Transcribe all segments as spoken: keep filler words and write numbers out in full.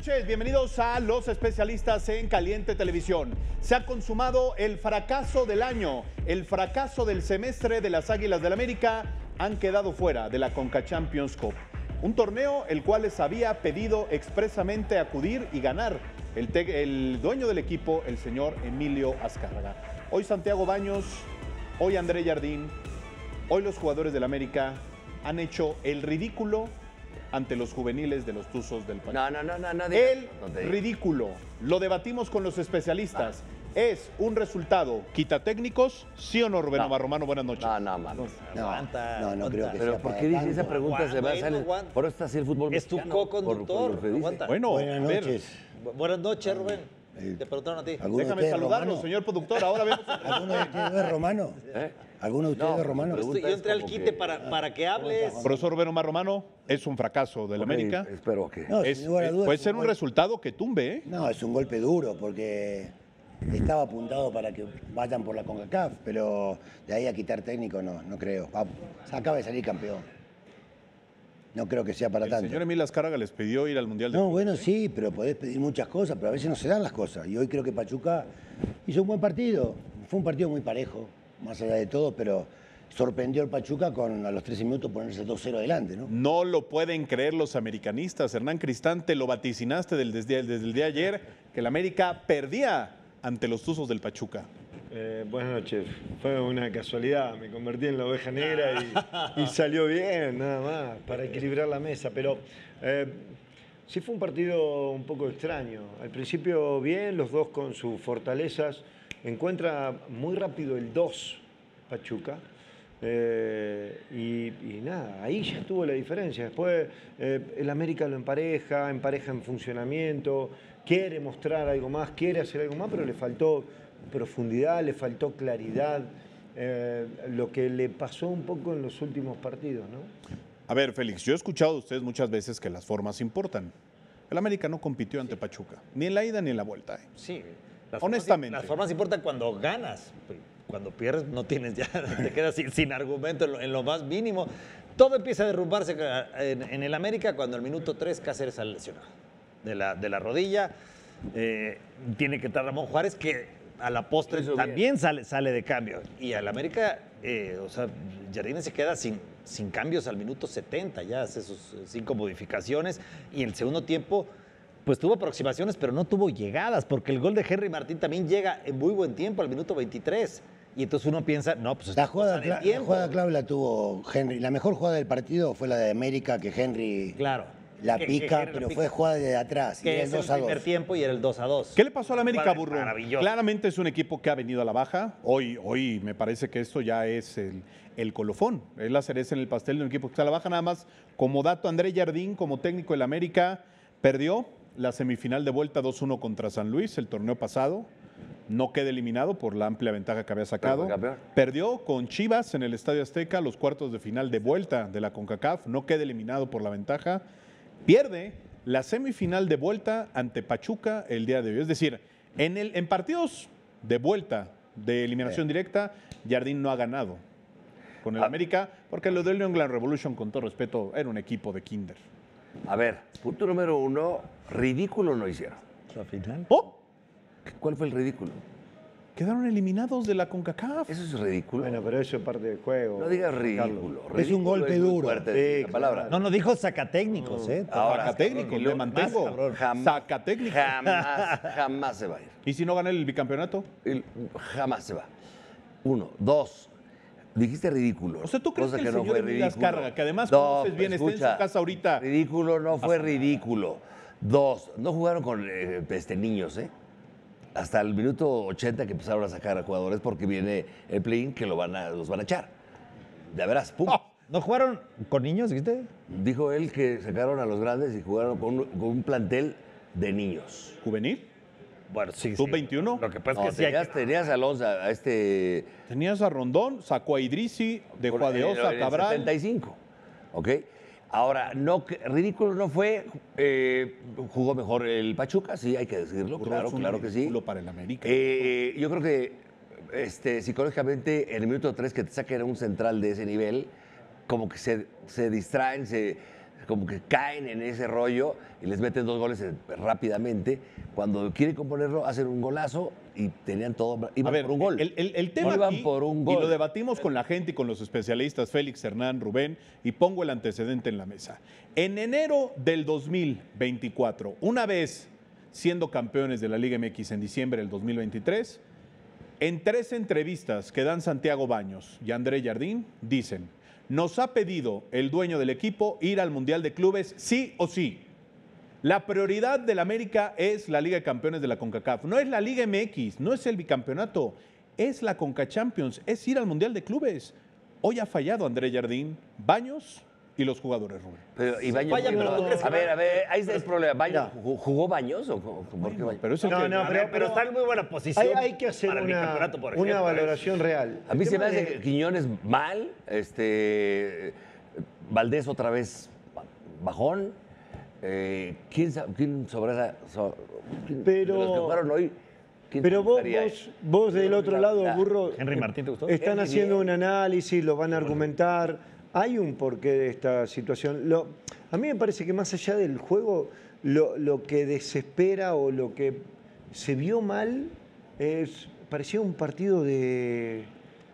noches, bienvenidos a Los Especialistas en Caliente Televisión. Se ha consumado el fracaso del año, el fracaso del semestre de las Águilas del América. Han quedado fuera de la Conca Champions Cup, un torneo el cual les había pedido expresamente acudir y ganar el, el dueño del equipo, el señor Emilio Azcárraga. Hoy Santiago Baños, hoy André Jardín, hoy los jugadores del América han hecho el ridículo ante los juveniles de los Tuzos del Pachuca. No, no, no, no. no el no ridículo, lo debatimos con los especialistas. Ah. ¿Es un resultado quita técnicos? ¿Sí o no, Rubén no. Omar Romano? Buenas noches. No, no, mano. No, aguanta, no, no creo que Pero sea ¿por para qué dices tanto? esa pregunta? Aguanta, Se va a bueno, salir. aguanta. Por eso está así el fútbol Es tu mexicano, co-conductor. por- por lo que dice. Bueno, Buenas a ver, noches. Bu- Buenas noches, Rubén. Eh, Te preguntaron a ti. ¿Alguno de déjame ustedes saludarlo, romano? señor productor. Ahora vemos. ¿Alguno de ustedes es romano? ¿Eh? ¿Alguno de ustedes No, es romano? pregunta Estoy- yo es entré al como quite que- para, para que hables. Profesor Rubén Omar Romano, es un fracaso del Ok, América. Espero que. No, Es- sin lugar a es- dudas, puede es ser un gol- resultado que tumbe, ¿eh? No, es un golpe duro porque estaba apuntado para que vayan por la CONCACAF, pero de ahí a quitar técnico no, no creo. Va- se acaba de salir campeón. No creo que sea para El tanto. señor Emilio Azcárraga les pidió ir al Mundial de No, Clubes, bueno, ¿eh? sí, pero podés pedir muchas cosas, pero a veces no se dan las cosas. Y hoy creo que Pachuca hizo un buen partido. Fue un partido muy parejo, más allá de todo, pero sorprendió el Pachuca con a los trece minutos ponerse dos cero adelante, ¿no? No lo pueden creer los americanistas. Hernán Cristante, lo vaticinaste del- desde, desde el día de ayer, que el América perdía ante los Tuzos del Pachuca. Eh, buenas noches. Fue una casualidad. Me convertí en la oveja negra y, y salió bien, nada más, para equilibrar la mesa. Pero eh, sí fue un partido un poco extraño. Al principio bien, los dos con sus fortalezas. Encuentra muy rápido el dos Pachuca. Eh, y, y nada, ahí ya estuvo la diferencia. Después eh, el América lo empareja, empareja en funcionamiento, quiere mostrar algo más, quiere hacer algo más, pero le faltó profundidad, le faltó claridad, eh, lo que le pasó un poco en los últimos partidos, ¿no? A ver, Félix, yo he escuchado de ustedes muchas veces que las formas importan. El América no compitió ante Pachuca, ni en la ida ni en la vuelta, ¿eh? Sí. Las Honestamente. Formas, las formas importan cuando ganas. Cuando pierdes no tienes ya, te quedas sin, sin argumento en lo, en lo más mínimo. Todo empieza a derrumbarse en, en el América cuando al minuto tres Cáceres sale lesionado de la, de la rodilla. Eh, tiene que estar Ramón Juárez, que a la postre Eso también sale, sale de cambio. Y al América, eh, o sea, Jardine se queda sin, sin cambios al minuto setenta, ya hace sus cinco modificaciones. Y el segundo tiempo, pues tuvo aproximaciones, pero no tuvo llegadas, porque el gol de Henry Martín también llega en muy buen tiempo, al minuto veintitrés. Y entonces uno piensa, no, pues La esto jugada, pasa de cla- la tiempo. jugada clave la tuvo Henry. La mejor jugada del partido fue la de América, que Henry Claro. la Que- que pica, Henry la pero pica. fue jugada de atrás. Y Que era es el el dos a primer dos. tiempo y era el dos a dos. ¿Qué le pasó al América, Jugada Burro? maravillosa. Claramente es un equipo que ha venido a la baja. Hoy, hoy me parece que esto ya es el, el colofón. Es la cereza en el pastel de un equipo que está a la baja. Nada más, como dato, André Jardín, como técnico del América, perdió la semifinal de vuelta dos uno contra San Luis el torneo pasado. No queda eliminado por la amplia ventaja que había sacado. fue campeón. Perdió con Chivas en el Estadio Azteca los cuartos de final de vuelta de la CONCACAF. No queda eliminado por la ventaja. Pierde la semifinal de vuelta ante Pachuca el día de hoy. Es decir, en, el, en partidos de vuelta de eliminación directa, Jardín no ha ganado con el Ah. América, porque lo del New England Revolution, con todo respeto, era un equipo de kinder. A ver, punto número uno, ridículo no hicieron. ¿La final? ¡Oh! ¿Cuál fue el ridículo? Quedaron eliminados de la CONCACAF. Eso es ridículo. Bueno, pero eso es parte del juego. No digas Carlos. ridículo. Es un Ridículo golpe muy duro. fuerte Sí, decir la palabra. No, no dijo sacatécnicos, ¿eh? Ahora, Sacatécnico, cabrón, y me lo- mantengo. más, cabrón. Jam- Sacatécnico. Jamás, jamás se va a ir. ¿Y si no gana el bicampeonato? El- Jamás se va. Uno. Dos. Dijiste ridículo. O sea, ¿tú crees cosa que el no señor fue Emilio ridículo? Azcárraga, que además No, conoces bien, está en su escucha, casa ahorita? Ridículo no fue ridículo. Dos. No jugaron con eh, este, niños, ¿eh? Hasta el minuto ochenta que empezaron a sacar a jugadores porque viene el play-in que lo van a, los van a echar. Ya verás, pum. Oh. ¿No jugaron con niños, dijiste? Dijo él que sacaron a los grandes y jugaron con un, con un plantel de niños. ¿Juvenil? Bueno, sí. ¿Sub veintiuno? Lo que pasa No, es que sí hay tenías, que- tenías a Alonso, a este... Tenías a Rondón, sacó a Idrisi, dejó a en el- Deosa, en a el Cabral. setenta y cinco, ¿ok? Ahora, no, que- ridículo no fue, eh, jugó mejor el Pachuca, sí, hay que decirlo, Burro, claro, es un claro que sí. ridículo para el América. Eh, yo creo que este, psicológicamente en el minuto tres que te saquen a un central de ese nivel, como que se, se distraen, se, como que caen en ese rollo y les meten dos goles eh, rápidamente. Cuando quieren componerlo, hacen un golazo y tenían todo, iban A ver, por un gol. El, el- el tema Iban aquí, por un y gol. lo debatimos con la gente y con los especialistas, Félix, Hernán, Rubén, y pongo el antecedente en la mesa. En enero del dos mil veinticuatro, una vez siendo campeones de la Liga M X en diciembre del dos mil veintitrés, en tres entrevistas que dan Santiago Baños y André Jardín, dicen, nos ha pedido el dueño del equipo ir al Mundial de Clubes sí o sí. La prioridad del América es la Liga de Campeones de la CONCACAF. No es la Liga M X, no es el bicampeonato, es la CONCACHAMPIONS, es ir al Mundial de Clubes. Hoy ha fallado André Jardín, Baños y los jugadores, Rubén. Pero, y Baños, falla, pero ¿tú crees que a ver, va- a ver, ahí está el problema. ¿Baños jugó, jugó Baños o cómo- por qué Baños? Pero es el No, que- no, A ver, pero- pero, está en muy buena posición. Hay, hay que hacer para el una, bicampeonato, por una ejemplo. valoración real. A mí El se me tema hace de- que Quiñones mal, este, Valdés otra vez bajón. Eh, ¿quién, sa- quién sobra so- quién- Pero- de los que jugaron hoy? ¿quién Pero te vos, gustaría? vos, vos del otro lado, La- Burro, Henry Martín, ¿te gustó? están Henry haciendo bien. un análisis, lo van a argumentar. Hay un porqué de esta situación. Lo- a mí me parece que más allá del juego, lo, lo que desespera o lo que se vio mal es parecía un partido de,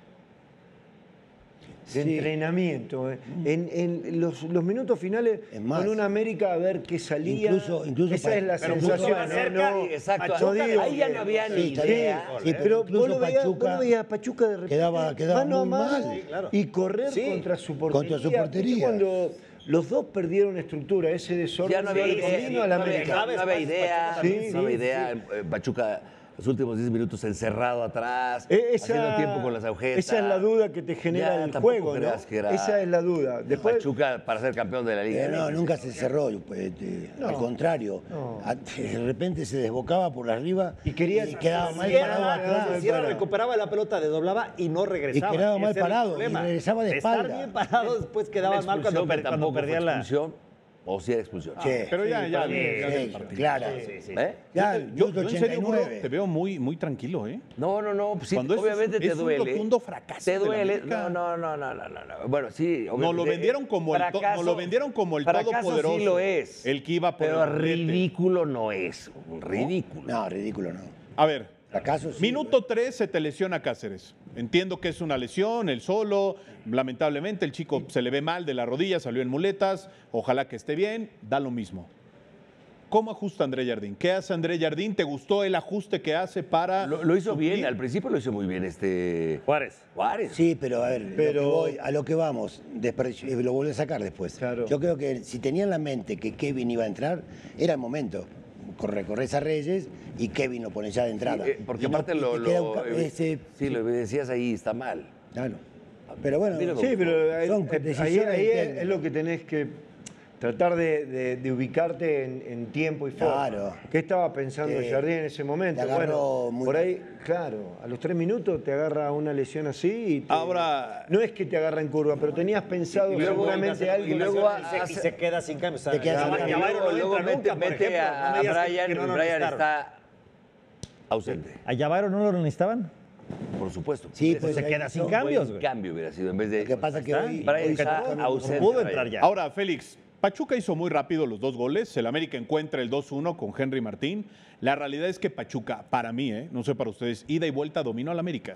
de Sí. entrenamiento. eh. En, en los, los minutos finales, Es más, con una América a ver qué salía. incluso- incluso Esa pa- es la Pero sensación. mucho más ¿no? cerca, No, y exacto. no digo Ahí ya que- no había Sí, ni está idea. bien. Sí, pero vos Incluso lo, veías, vos Pachuca lo veías a Pachuca de repente quedaba- quedaba mano a muy mano mal. Sí, claro. y correr Sí. contra su portería. Contra su portería. ¿Viste cuando los dos perdieron estructura, ese desorden Ya no había le idea, convino a la no había, América. no había idea, Sí, no había sí, idea. Eh, Pachuca, los últimos diez minutos encerrado atrás, Eh, Esa, haciendo tiempo con las agujetas. esa es la duda que te genera Ya, el tampoco juego, ¿no? creas que era Esa es la duda. Después, Pachuca para ser campeón de la Liga. Eh, no, nunca se cerró, pues, eh, No. al contrario. No. A- De repente se desbocaba por arriba Y quería- quedaba mal Sierra, parado atrás. Sierra recuperaba la pelota, desdoblaba y no regresaba. Y quedaba Ese mal era el parado, problema. y regresaba de Estar espalda. bien parado, después quedaba mal cuando, per- cuando tampoco perdía fue la... expulsión, o sí era expulsión. Sí, Pero ya, ya, para mí, ya- sí, claro. ¿Eh? Ya, Yo, minuto yo en serio, Burro, ochenta y nueve. te veo muy, muy tranquilo, ¿eh? No, no, no, pues sí, Cuando es- obviamente es te un duele. rotundo fracaso Te de la duele. América. No, no, no, no, no, no, no. Bueno, sí, Nos lo obviamente, vendieron como el, to- fracaso- nos lo vendieron como el fracaso todopoderoso. sí lo es. El que iba por pero el doblete. ridículo no es. Ridículo. No, ridículo no. A ver, Fracaso sí. minuto tres se te lesiona Cáceres. Entiendo que es una lesión, el solo. Lamentablemente el chico se le ve mal de la rodilla, salió en muletas. Ojalá que esté bien, da lo mismo. ¿Cómo ajusta André Jardín? ¿Qué hace André Jardín? ¿Te gustó el ajuste que hace para...? Lo, lo hizo suplir? bien, al principio lo hizo muy bien este Juárez. Juárez. Sí, pero a ver, Pero- lo que voy- a lo que vamos, desperdicio- y lo vuelvo a sacar después. Claro. Yo creo que si tenía en la mente que Kevin iba a entrar, era el momento. Recorres a Reyes y Kevin lo pone ya de entrada. Eh, porque Y no- aparte y lo, te queda lo- un ca- eh, ese- sí, lo decías ahí, está mal. Claro. Pero bueno, Mira, sí, pero ahí, Son ahí- decisiones ahí del es, técnico. es lo que tenés que tratar de, de- de ubicarte en, en tiempo y forma. Claro. ¿Qué estaba pensando Sí. Jardín en ese momento? Te agarró Bueno, muy por mal. ahí, claro, a los tres minutos te agarra una lesión así y te- Ahora- no es que te agarra en curva, pero tenías pensado Y luego seguramente algo. y luego y se, hace- y se queda sin cambio. O sea, Te quedas sin ya- cambio. ya Bayron no luego entra mete, nunca, por mete ejemplo. a, No me digas que- Brian que no y lo Brian necesitaron. está ausente, ¿A Yavairo no lo necesitaban? por supuesto. Sí, Pues pues se ahí queda sin son- cambios, Un güey. cambio hubiera sido en vez de. Lo que pasa es que está. hoy, Brian hoy está sacó- ausente. Pudo Brian. entrar ya. Ahora, Félix, Pachuca hizo muy rápido los dos goles. El América encuentra el dos uno con Henry Martín. La realidad es que Pachuca, para mí, ¿eh? no sé para ustedes, ida y vuelta dominó al América.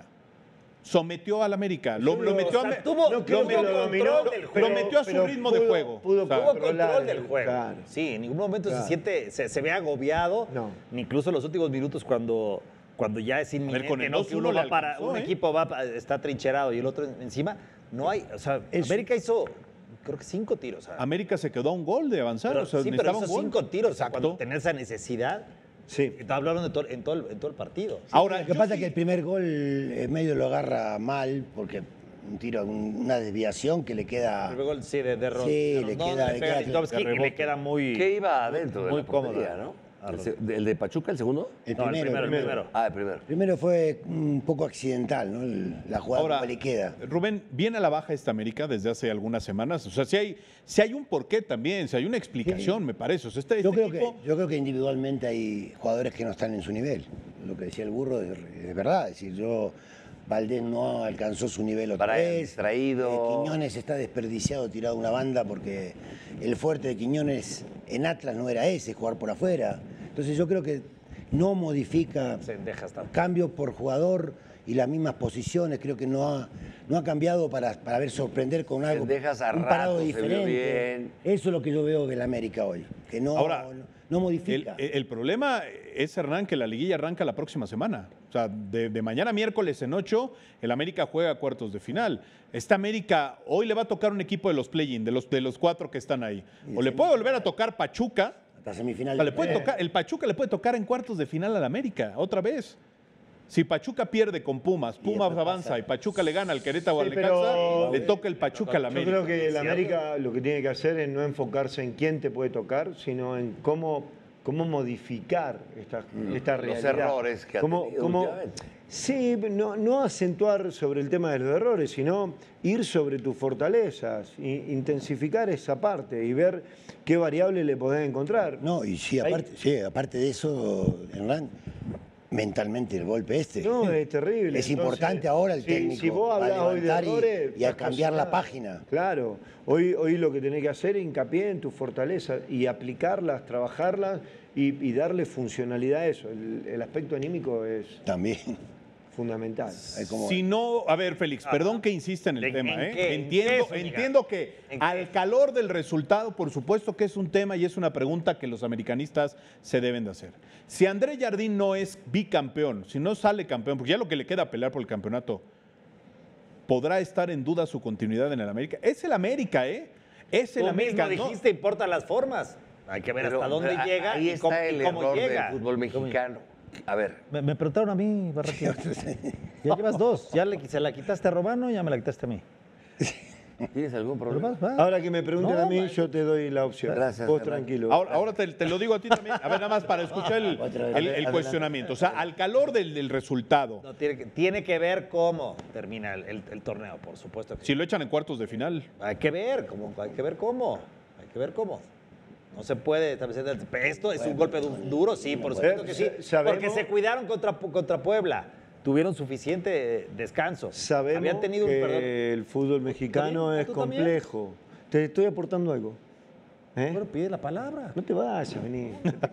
Sometió al América. Lo, lo metió a, o sea, tuvo- lo- creo lo- que lo- lo dominó, lo- del lo juego, metió a su pero ritmo de pudo- juego. pudo O sea, Tuvo controlar control el- del juego. claro. Sí, en ningún momento Claro. se siente, se, se ve agobiado. No. Incluso en los últimos minutos cuando, cuando ya es inminente, con el ¿no? dos que uno uno le va para, alcanzó, un ¿eh? equipo va, pa- está trincherado y el otro encima, no hay, o sea, Es- América hizo, creo que cinco tiros. ¿sabes? América se quedó a un gol de avanzar. Pero, o sea, sí, pero necesitaba hizo un gol. cinco tiros, o sea, cuando Exacto. tener esa necesidad, Sí. está hablando de todo, en, todo el, en todo el partido. Ahora, Lo que yo pasa sí- es que el primer gol eh, medio lo agarra mal, porque un tiro, un- una desviación que le queda. El gol, sí, de, de Ro- Sí, de le Rondón, queda- le le pega queda- a Litovsky de y le rebote. queda muy... ¿Qué iba adentro de muy la portería, cómodo. ¿no? Ah, El, se- ¿El de Pachuca, el segundo? El No, el primero, primero, el primero. primero. Ah, el primero. Primero fue un poco accidental, ¿no? El- la jugada Ahora, como le queda. Rubén, viene a la baja esta América desde hace algunas semanas. O sea, si hay, si hay un porqué también, si hay una explicación, me parece. O sea, este, Yo este creo, que, equipo- yo creo que individualmente hay jugadores que no están en su nivel. Lo que decía el burro es, es verdad. Es decir, yo Valdés no alcanzó su nivel otra Brian vez. distraído. Eh, Quiñones está desperdiciado, tirado a una banda, porque el fuerte de Quiñones en Atlas no era ese, jugar por afuera. Entonces yo creo que no modifica Cendejas tanto. cambios por jugador y las mismas posiciones. Creo que no ha, no ha cambiado para, para ver sorprender con algo, Cendejas a un parado ratos se vio diferente. bien. Eso es lo que yo veo del América hoy, que no, Ahora, no, no El, modifica. el problema es, Hernán, que la liguilla arranca la próxima semana. O sea, de, de mañana miércoles en ocho, el América juega cuartos de final. Esta América hoy le va a tocar un equipo de los play-in, de los, de los cuatro que están ahí. O le puede volver a tocar Pachuca. Hasta semifinal. O sea, le puede tocar, el Pachuca le puede tocar en cuartos de final al América, otra vez. Si Pachuca pierde con Pumas, Pumas después avanza pasa. y Pachuca le gana al Querétaro o al Sí, Necaxa, pero- le toca el Pachuca al Yo América. creo que el América lo que tiene que hacer es no enfocarse en quién te puede tocar, sino en cómo, cómo modificar esta, esta Los realidad. errores que ha Cómo- tenido cómo- últimamente. Sí, no, no acentuar sobre el tema de los errores, sino ir sobre tus fortalezas, i- intensificar esa parte y ver qué variable le podés encontrar. No, y sí, Hay- aparte, sí, aparte de eso, Hernán, mentalmente el golpe este. No, es terrible. Es Entonces, importante ahora el si- técnico. Si vos a hablas hoy de levantar y- errores, y, a estás cambiar la cocinado. página. Claro, hoy, hoy lo que tenés que hacer es hincapié en tus fortalezas y aplicarlas, trabajarlas y, y darle funcionalidad a eso. El, el aspecto anímico es También. fundamental. Hay como- Si no, a ver, Félix, perdón que insista en el ¿En- tema, en ¿eh? qué? ¿En Entiendo, qué, Zúñiga? entiendo que ¿En qué? al calor del resultado, por supuesto que es un tema y es una pregunta que los americanistas se deben de hacer. Si André Jardín no es bicampeón, si no sale campeón, porque ya lo que le queda pelear por el campeonato, ¿podrá estar en duda su continuidad en el América? Es el América, ¿eh? Es el Tú América. mismo ¿no? dijiste, importan las formas. Hay que ver Pero- hasta dónde pero llega ahí y cómo, está el y cómo error llega. del fútbol mexicano. A ver, Me, me preguntaron a mí, Barraquín. Ya llevas dos. Ya le, se la quitaste a Romano y ya me la quitaste a mí. ¿tienes algún Pero problema? vas, va. Ahora que me pregunten No, a mí, man. yo te doy la opción. Gracias, Vos Hernán. tranquilo. Ahora, ahora te, te lo digo a ti también, a ver, nada más para escuchar el, Otra vez. el- el Adelante. cuestionamiento. O sea, al calor del, del resultado, No, tiene, que, tiene que ver cómo termina el, el- el torneo, por supuesto que sí. si lo echan en cuartos de final, Hay que ver, cómo, hay que ver cómo. Hay que ver cómo. No se puede establecer. Esto es un golpe du- duro, sí, por supuesto que sí. Sabemos- Porque se cuidaron contra, contra Puebla. Tuvieron suficiente eh, descanso. Sabemos Habían tenido que un perdón. el fútbol mexicano también? es ¿Tú también? complejo. Te estoy aportando algo. ¿Eh? Bueno, pide la palabra. No te vayas, vení.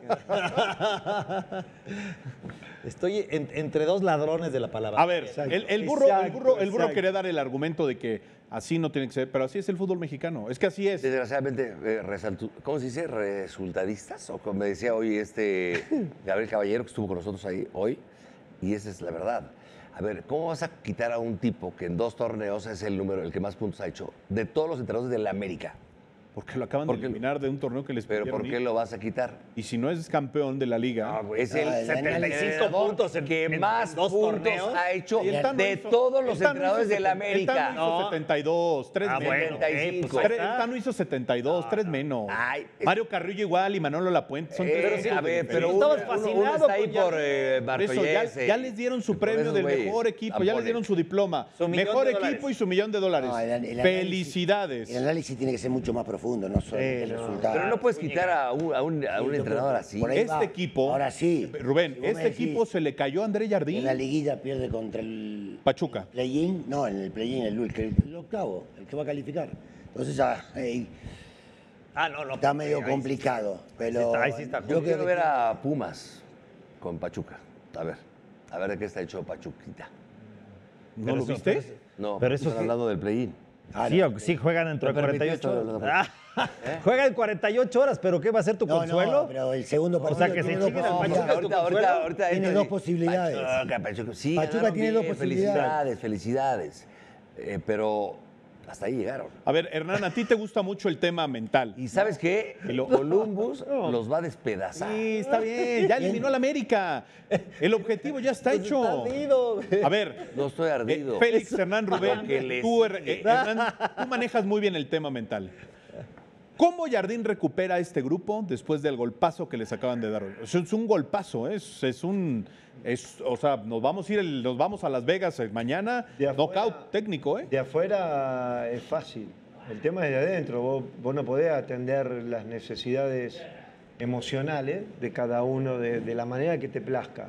Estoy en- entre dos ladrones de la palabra. a ver, Exacto, el, el burro, el exacto, burro, el burro exacto. quería dar el argumento de que así no tiene que ser, pero así es el fútbol mexicano. Es que así es. Desgraciadamente, eh, resaltu- ¿cómo se dice? ¿Resultadistas? O como me decía hoy este Gabriel Caballero, que estuvo con nosotros ahí hoy, y esa es la verdad. A ver, ¿cómo vas a quitar a un tipo que en dos torneos es el número, el que más puntos ha hecho, de todos los entrenadores de la América? Porque lo acaban ¿Por de qué? eliminar de un torneo que les ¿Pero pidieron por qué ir. lo vas a quitar? Y si no es campeón de la liga, Es el Ah, el setenta y cinco entrenador puntos en, que en- más en dos puntos torneos. ha hecho Y el Tano de hizo- todos los el Tano entrenadores hizo de la seten- El Tano América. hizo setenta y dos, tres Ah, menos. bueno, setenta y ok, cinco. pues ahí Tres- el está. Tano hizo setenta y dos, tres menos. Ay, es- Mario Carrillo igual y Manolo Lapuente. Son Eh, tres a puntos de ver, pero diferencia. uno, estabas uno- fascinado uno está ahí con por Jardín. eh, Por eso, ya, Marcollese ya les dieron su y por premio esos del güeyes, mejor equipo, ya les tampones. dieron su diploma. Su millón Mejor de equipo dólares. y su millón de dólares. No, el- el análisis- Felicidades. El análisis tiene que ser mucho más profundo, no solo el no. resultado. Pero no puedes quitar a un, a un- a un Sí, yo entrenador creo- así. por ahí Este va. equipo, Ahora sí. Rubén, Si vos me este decís, equipo se le cayó a André Jardín. En la liguilla pierde contra el Pachuca. play-in, no, en el play-in, el, el, que- el octavo, el que va a calificar. Entonces ya eh, Ah, no, no. está porque medio ahí sí- complicado. Pero está- ahí sí está yo Yo creo quiero que ver a Pumas con Pachuca. A ver, a ver de qué está hecho Pachuquita. ¿No Pero lo eso- viste? pero eso- No, Pero eso están sí- hablando del play-in. Ah, Sí, no. o- sí juegan dentro de ¿Me permite cuarenta y ocho esto? horas. Ah, Juegan cuarenta y ocho horas, pero ¿qué va a ser tu No, consuelo? no, pero el segundo O partido sea, que tiene se dos chinguen al posibilidades. Pachuca, ahorita, ¿tu ahorita, consuelo? ahorita Tiene entra dos y- posibilidades. Pachuca, Pachuca, sí, Pachuca ganaron tiene dos bien, posibilidades. Felicidades, felicidades. Eh, pero hasta ahí llegaron. A ver, Hernán, a ti te gusta mucho el tema mental. ¿Y sabes qué? Y lo- Columbus los va a despedazar. Sí, está bien, ya eliminó al América. El objetivo ya está Pues hecho. está ardido. A ver, No estoy eh, ardido. Félix, Hernán, Rubén, Porque les- tú, Her- eh, Hernán, tú manejas muy bien el tema mental. ¿Cómo Jardín recupera a este grupo después del golpazo que les acaban de dar hoy? Es, es un golpazo, ¿eh? es, es un... Es, o sea, nos vamos a ir, el- nos vamos a Las Vegas eh, mañana, De afuera- knockout técnico, ¿eh? De afuera es fácil. El tema es de adentro. Vos, vos no podés atender las necesidades emocionales de cada uno de, de la manera que te plazca.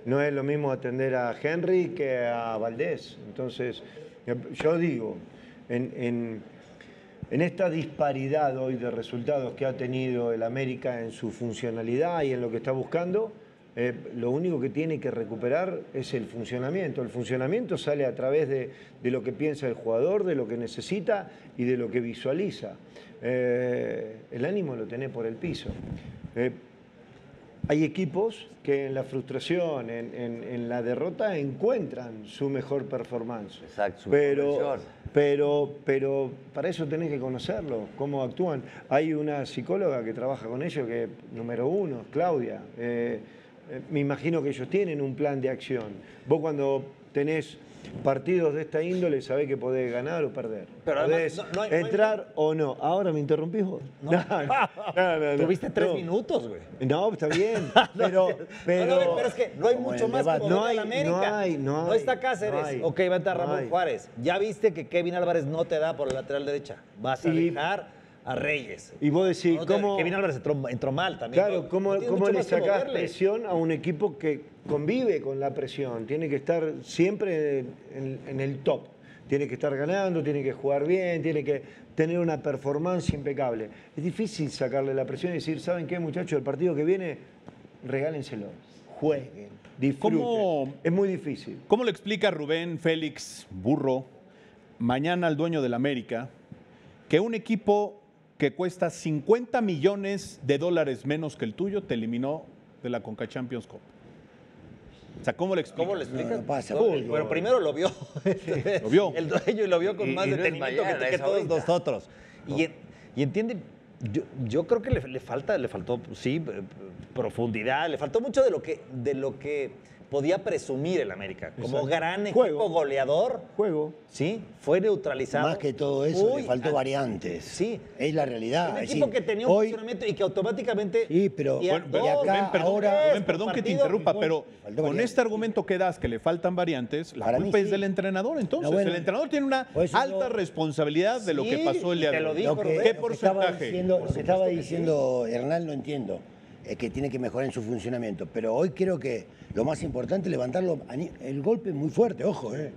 no es lo mismo atender a Henry que a Valdés. Entonces, yo digo, en, en, en esta disparidad hoy de resultados que ha tenido el América en su funcionalidad y en lo que está buscando, eh, lo único que tiene que recuperar es el funcionamiento. El funcionamiento sale a través de, de lo que piensa el jugador, de lo que necesita y de lo que visualiza. Eh, el ánimo lo tenés por el piso. Eh, hay equipos que en la frustración, en, en, en la derrota, encuentran su mejor performance. Exacto, su pero, progresión. pero, pero para eso tenés que conocerlo, cómo actúan. Hay una psicóloga que trabaja con ellos, que número uno, Claudia. Eh, eh, me imagino que ellos tienen un plan de acción. Vos cuando tenés partidos de esta índole sabés que podés ganar o perder. Pero podés además, no- no hay- no hay- entrar o no. ¿Ahora me interrumpís vos? No, no, no, no, Tuviste tres no. minutos, güey. No, está bien, pero... pero, No, no, pero es que no hay como mucho el más debate. que No mover hay, a la América. no hay, no No hay, está Cáceres. no hay. Ok, va a entrar No Ramón hay. Juárez. Ya viste que Kevin Álvarez no te da por el lateral derecha. Vas a Y- dejar a Reyes. Y vos decís, No te- ¿cómo...? Kevin Álvarez entró, entró mal también. Claro, ¿no? ¿cómo, No tienes cómo mucho le más que sacás moverle. presión a un equipo que convive con la presión? Tiene que estar siempre en, en el top. Tiene que estar ganando, tiene que jugar bien, tiene que tener una performance impecable. Es difícil sacarle la presión y decir, ¿saben qué, muchachos? El partido que viene, regálenselo, jueguen, disfruten. ¿Cómo- Es muy difícil. ¿Cómo le explica Rubén Félix Burro mañana al dueño del América que un equipo que cuesta cincuenta millones de dólares menos que el tuyo te eliminó de la Conca Champions Cup? O sea, ¿cómo le explica? ¿Cómo le explicas? No, no pasa, No, fútbol. Pero primero lo vio. Lo vio. El dueño y lo vio con Y- más y no es detenimiento mañana, que, que es todos ahorita. nosotros. Y, en- y entiende, yo, yo creo que le, le falta, le faltó, sí, eh, profundidad, le faltó mucho de lo que, de lo que podía presumir el América. Como Exacto. gran equipo Juego. goleador, Juego. sí, fue neutralizado. Más que todo eso, Uy, le faltó a- variantes. Sí. Es la realidad. Un es equipo decir, que tenía un hoy, funcionamiento y que automáticamente... Sí, pero- y a Bueno, pero dos, acá, Rubén, perdón, ahora- Rubén, perdón que te partido, interrumpa, y pero faltó con variantes. este argumento que das, que le faltan variantes, la Para mí culpa es sí. del entrenador. Entonces, No, bueno. el entrenador tiene una Por eso alta yo- responsabilidad de lo Sí, que pasó el día y te de lo hoy. dijo, Lo que, Rubén. ¿Qué lo que estaba porcentaje? diciendo, lo que estaba diciendo Hernán lo entiendo, es que tiene que mejorar en su funcionamiento. Pero hoy creo que lo más importante es levantarlo. a ni- El golpe es muy fuerte, ojo, ¿eh?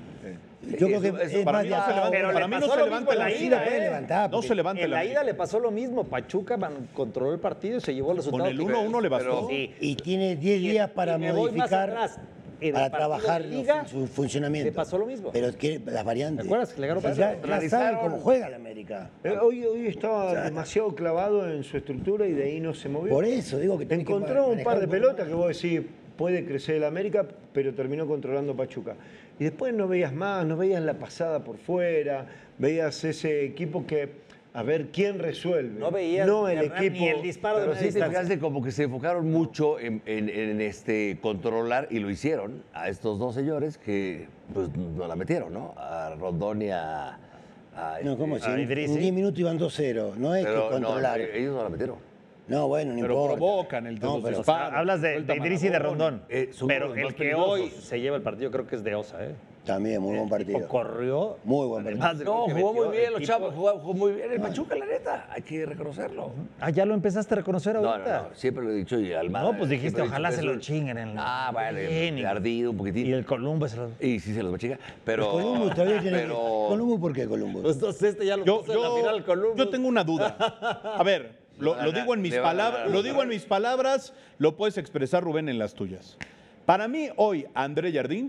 Yo creo que eso- eso es Para más mí de no se acá levanta, Pero para le mí no pasó se lo levanta mismo en la la sí América, la puede ¿eh? levantar, No porque se levanta En la la ida América. le pasó lo mismo. Pachuca man- controló el partido y se llevó el resultado. Con el que- uno a uno le bastó. Sí. Y tiene diez Y- días para y me voy más modificar, atrás. En el para partido trabajar de lo- Liga, su funcionamiento. le pasó lo mismo. Pero es que las variantes. ¿Te acuerdas que le ganó O sea, Pachuca? ya, ya Realizaron- saben cómo juega la América. Eh, hoy, hoy estaba demasiado clavado en su estructura y de ahí no se movió. Por eso digo que tiene que Encontró un manejar par de poco pelotas más. que vos decís, puede crecer el América, pero terminó controlando Pachuca. Y después no veías más, no veías la pasada por fuera, veías ese equipo que, a ver, ¿quién resuelve? No veías no el Hernán, equipo. ni el disparo de Pero una sí te distancia. fijaste como que se enfocaron mucho en, en- en, este controlar y lo hicieron a estos dos señores que pues no la metieron, ¿no? A Rondón y a... a No, este- ¿cómo? Si a en- Idrissi. en diez minutos iban dos cero. No es pero que no, controlar. eh, ellos no la metieron. No, bueno, no Pero importa. provocan el de No, los pero- disparos. Hablas de, suelta de Idris y de Malagón. Rondón. Eh, son pero los el más que peligrosos. hoy se lleva el partido creo que es de Osa, ¿eh? También, muy buen partido. Tipo, corrió. Muy buen partido. además del No, gol que jugó metió, muy bien el los tipo- chavos, jugó, jugó muy bien el Pachuca, la neta, hay que reconocerlo. Ah, ya lo empezaste a reconocer No, ahorita. no, no, siempre lo he dicho y al No, pues dijiste, ojalá se lo chinguen en el- Ah, bueno, Bien, y- ardido un poquitín. Y el Columbo se lo... Y sí se los va a chingar, pero... Columbus todavía tiene que- pero... Columbus, ¿por qué Columbus? Pues entonces este ya lo Yo, puso en la yo- final Columbo. yo tengo una duda. A ver, lo, Le va a lo ganar, digo en mis le va a palabras, ganar. lo digo en mis palabras, lo puedes expresar, Rubén, en las tuyas. Para mí, hoy, a André Jardín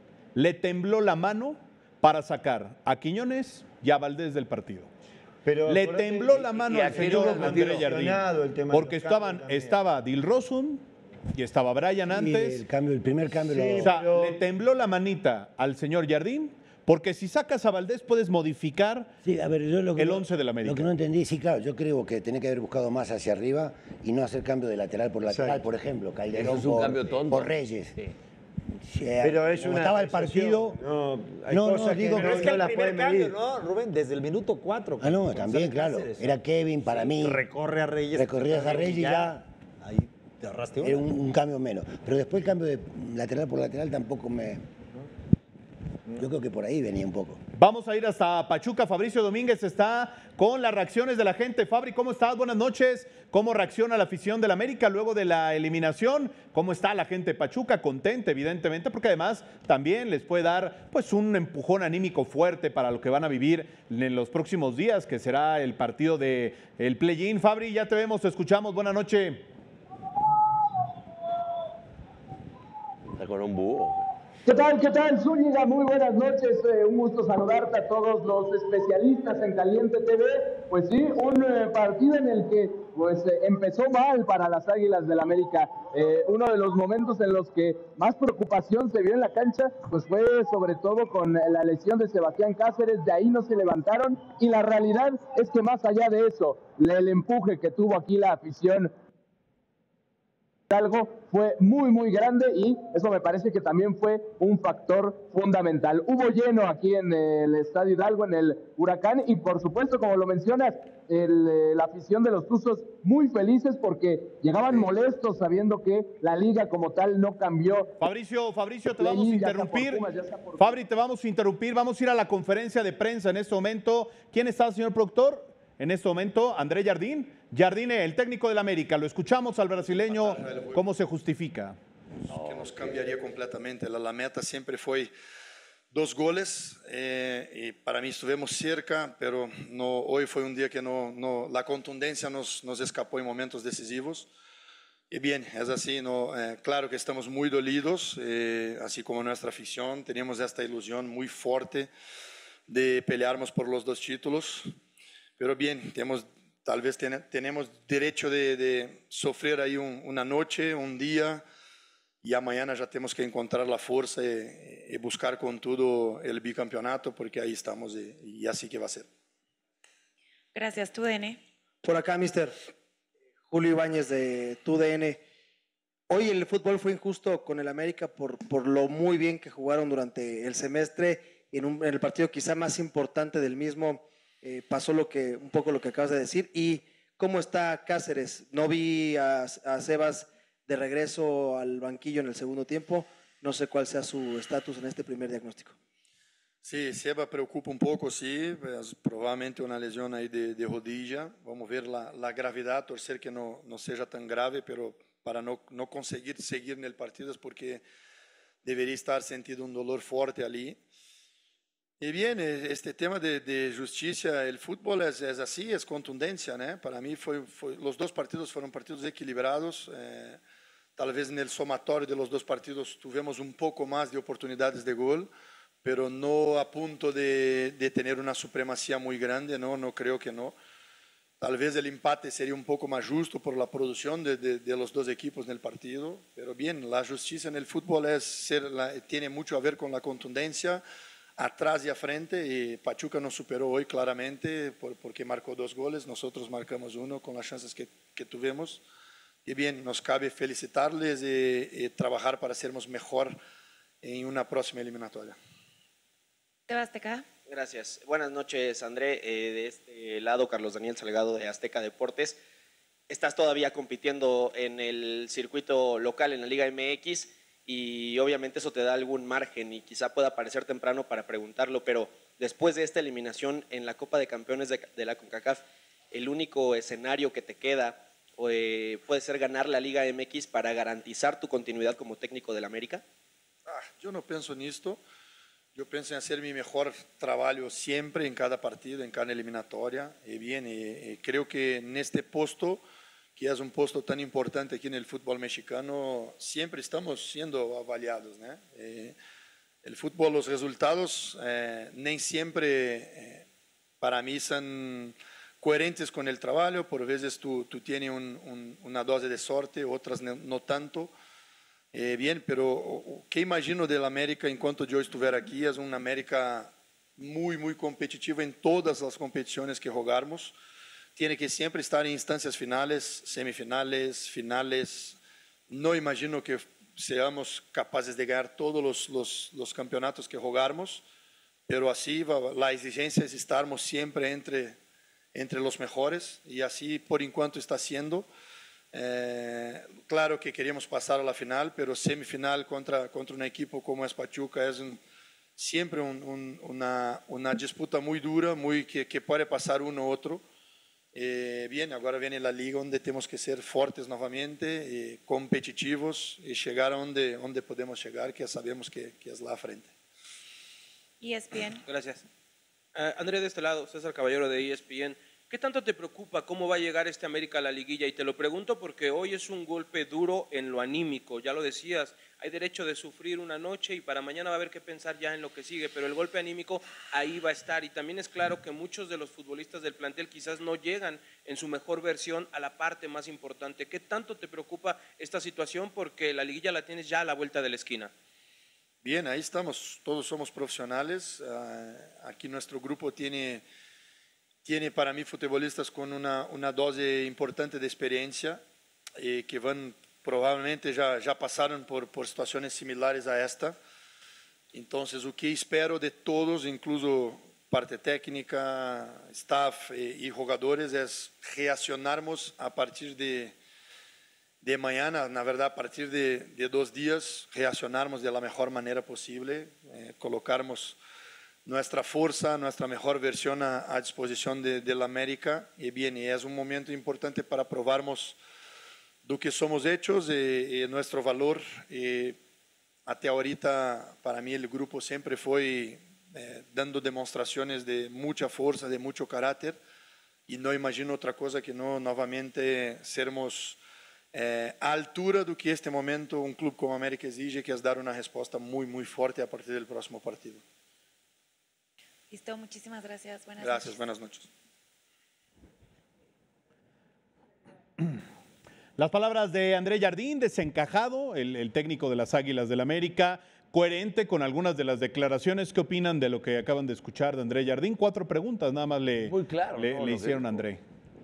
le tembló la mano para sacar a Quiñones y a Valdés del partido. Pero Le acordate, tembló la y- mano y al aquí señor no André condicionado Jardín. el tema de Porque los cambios estaban, también. estaba Dilrosun y estaba Brian Y antes. el, cambio, el primer cambio Sí, lo- O sea, pero- le tembló la manita al señor Jardín, porque si sacas a Valdés puedes modificar. Sí, a ver, yo lo que El no- once del América. Lo que no entendí, sí, claro, yo creo que tenía que haber buscado más hacia arriba y no hacer cambio de lateral por lateral, Exacto. por ejemplo, Calderón Eso es un por, cambio tonto. por Reyes. Sí, Pero es como una estaba el sensación, partido. No, hay No, no, cosas que digo no, que- Pero es que no el las primer pueden cambio, medir. ¿no, Rubén? Desde el minuto cuatro. Ah, no, cuando también, sale claro. Cáceres. Era Kevin para mí. Recorre a Reyes. Recorrías a Reyes y ya Ahí te ahorraste una. era un, un cambio menos. Pero después el cambio de lateral por lateral tampoco me. Yo creo que por ahí venía un poco. Vamos a ir hasta Pachuca. Fabricio Domínguez está con las reacciones de la gente. Fabri, ¿cómo estás? Buenas noches. ¿Cómo reacciona la afición del América luego de la eliminación? ¿Cómo está la gente de Pachuca? Contenta, evidentemente, porque además también les puede dar pues, un empujón anímico fuerte para lo que van a vivir en los próximos días, que será el partido del play-in. Fabri, ya te vemos, te escuchamos. Buenas noches. Está con un búho. ¿Qué tal? ¿Qué tal, Zúñiga? Muy buenas noches. Eh, un gusto saludarte a todos los especialistas en Caliente T V. Pues sí, un eh, partido en el que pues eh, empezó mal para las Águilas del América. Eh, uno de los momentos en los que más preocupación se vio en la cancha, pues fue sobre todo con la lesión de Sebastián Cáceres. De ahí no se levantaron y la realidad es que más allá de eso, el empuje que tuvo aquí la afición algo fue muy muy grande y eso me parece que también fue un factor fundamental. Hubo lleno aquí en el Estadio Hidalgo, en el Huracán, y por supuesto, como lo mencionas, el, la afición de los Tuzos muy felices porque llegaban molestos sabiendo que la liga como tal no cambió. Fabricio, Fabricio, te vamos a interrumpir. Fabri, te vamos a interrumpir. Vamos a ir a la conferencia de prensa en este momento. ¿Quién está, señor productor? En este momento, André Jardín. Jardine, el técnico del América. Lo escuchamos al brasileño. ¿Cómo se justifica? Que nos cambiaría completamente. La, la meta siempre fue dos goles eh, y para mí estuvimos cerca, pero no, hoy fue un día que no, no, la contundencia nos, nos escapó en momentos decisivos. Y bien, es así, ¿no? Eh, claro que estamos muy dolidos, eh, así como nuestra afición. Teníamos esta ilusión muy fuerte de pelearmos por los dos títulos. Pero bien, tenemos, tal vez ten, tenemos derecho de, de sufrir ahí un, una noche, un día, y a mañana ya tenemos que encontrar la fuerza y, y buscar con todo el bicampeonato, porque ahí estamos y, y así que va a ser. Gracias, T U D N. Por acá, mister Julio Ibáñez de T U D N. Hoy el fútbol fue injusto con el América por, por lo muy bien que jugaron durante el semestre, en, un, en el partido quizá más importante del mismo. Eh, pasó lo que, un poco lo que acabas de decir. ¿Y cómo está Cáceres? No vi a, a Sebas de regreso al banquillo en el segundo tiempo. No sé cuál sea su estatus en este primer diagnóstico. Sí, Seba preocupa un poco, sí. Es probablemente una lesión ahí de, de rodilla. Vamos a ver la, la gravedad, torcer que no, no sea tan grave, pero para no, no conseguir seguir en el partido es porque debería estar sentindo un dolor fuerte allí. Y bien, este tema de, de justicia, el fútbol es, es así, es contundencia, ¿no? Para mí fue, fue, los dos partidos fueron partidos equilibrados. Eh, tal vez en el somatorio de los dos partidos tuvimos un poco más de oportunidades de gol, pero no a punto de, de tener una supremacía muy grande, ¿no? No creo que no. Tal vez el empate sería un poco más justo por la producción de, de, de los dos equipos en el partido, pero bien, la justicia en el fútbol es ser la, tiene mucho a ver con la contundencia, atrás y a frente, y Pachuca nos superó hoy claramente por, porque marcó dos goles, nosotros marcamos uno con las chances que, que tuvimos. Y bien, nos cabe felicitarles y, y trabajar para sermos mejor en una próxima eliminatoria. Tebasteca. Gracias. Buenas noches, André. Eh, de este lado, Carlos Daniel Salgado de Azteca Deportes. Estás todavía compitiendo en el circuito local en la Liga M X. Y obviamente eso te da algún margen y quizá pueda parecer temprano para preguntarlo, pero después de esta eliminación en la Copa de Campeones de, de la CONCACAF, el único escenario que te queda eh, puede ser ganar la Liga M X para garantizar tu continuidad como técnico del América. Ah, yo no pienso en esto, yo pienso en hacer mi mejor trabajo siempre en cada partido, en cada eliminatoria, y bien, y, y creo que en este puesto, que es un puesto tan importante aquí en el fútbol mexicano, siempre estamos siendo avaliados, ¿no? Eh, el fútbol, los resultados, eh, ni siempre eh, para mí son coherentes con el trabajo. Por veces tú, tú tienes un, un, una dosis de suerte, otras no, no tanto. Eh, bien, pero o que imagino del América en cuanto yo estuviera aquí es una América muy, muy competitiva en todas las competiciones que jugamos. Tiene que siempre estar en instancias finales, semifinales, finales. No imagino que seamos capaces de ganar todos los, los, los campeonatos que jugamos, pero así va, la exigencia es estarmos siempre entre, entre los mejores y así por enquanto está siendo. Eh, claro que queríamos pasar a la final, pero semifinal contra, contra un equipo como es Pachuca es un, siempre un, un, una, una disputa muy dura, muy, que, que puede pasar uno u otro. Eh, bien, ahora viene la liga donde tenemos que ser fuertes nuevamente, eh, competitivos y llegar a donde, donde podemos llegar, que sabemos que, que es la frente. E S P N. Gracias. Uh, André, de este lado, César Caballero de E S P N. ¿Qué tanto te preocupa cómo va a llegar este América a la liguilla? Y te lo pregunto porque hoy es un golpe duro en lo anímico, ya lo decías, hay derecho de sufrir una noche y para mañana va a haber que pensar ya en lo que sigue, pero el golpe anímico ahí va a estar y también es claro que muchos de los futbolistas del plantel quizás no llegan en su mejor versión a la parte más importante. ¿Qué tanto te preocupa esta situación? Porque la liguilla la tienes ya a la vuelta de la esquina. Bien, ahí estamos, todos somos profesionales, uh, aquí nuestro grupo tiene... Tiene para mí futbolistas con una, una dosis importante de experiencia eh, que van probablemente ya, ya pasaron por, por situaciones similares a esta. Entonces, lo que espero de todos, incluso parte técnica, staff eh, y jugadores, es reaccionarmos a partir de, de mañana, na verdad, a partir de, de dos días, reaccionarmos de la mejor manera posible, eh, colocarmos nuestra fuerza, nuestra mejor versión a, a disposición de, de la América. Y bien, y es un momento importante para probarnos do que somos hechos y, y nuestro valor. Y hasta ahorita, para mí, el grupo siempre fue eh, dando demostraciones de mucha fuerza, de mucho carácter. Y no imagino otra cosa que no nuevamente sermos eh, a altura do que este momento un club como América exige, que es dar una respuesta muy, muy fuerte a partir del próximo partido. Listo, muchísimas gracias. Buenas Gracias, noches. buenas noches. Las palabras de André Jardín, desencajado, el, el técnico de las Águilas del América, coherente con algunas de las declaraciones. ¿Qué opinan de lo que acaban de escuchar de André Jardín? Cuatro preguntas nada más le, Muy claro, le, ¿no? le Lo que hicieron a dijo. André.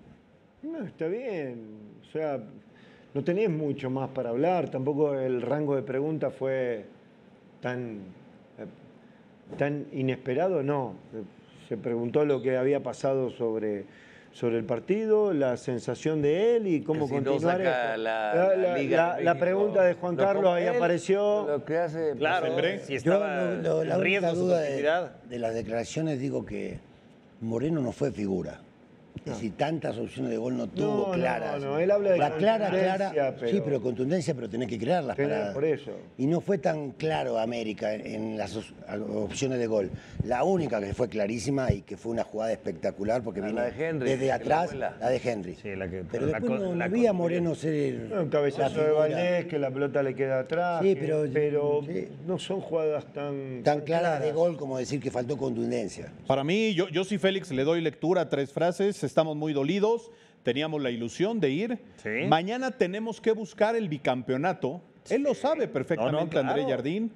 No, está bien. O sea, no tenés mucho más para hablar. Tampoco el rango de preguntas fue tan, eh, tan inesperado, no. Se preguntó lo que había pasado sobre, sobre el partido, la sensación de él y cómo Que si no continuar. saca esto. la- la, la la- Liga la- de la México, pregunta de Juan lo Carlos como ahí él, apareció. Lo que hace. Claro, André. si Yo estaba lo- lo- la en única riesgo su duda de, continuidad. de las declaraciones digo que Moreno no fue figura. Es decir, tantas opciones de gol no tuvo No, claras. no, no, él habla de La clara, contundencia, clara, pero- sí, pero contundencia, pero tenés que crearlas. Tenés- para- por eso. Y no fue tan claro América en, en las os- opciones de gol. La única que fue clarísima y que fue una jugada espectacular porque La vino de Henry, desde que la atrás, vuela. la de Henry. Sí, la que- pero la después con- no, la no vi a construye. Moreno ser Un cabezazo la de figura. Valdés, que la pelota le queda atrás. Sí, que- pero- pero sí. no son jugadas tan, Tan claras de gol como decir que faltó contundencia. Para mí, yo, yo sí, Félix, le doy lectura a tres frases. Estamos muy dolidos, teníamos la ilusión de ir. Sí. Mañana tenemos que buscar el bicampeonato. Él lo sabe perfectamente, No, no, claro. André Jardín.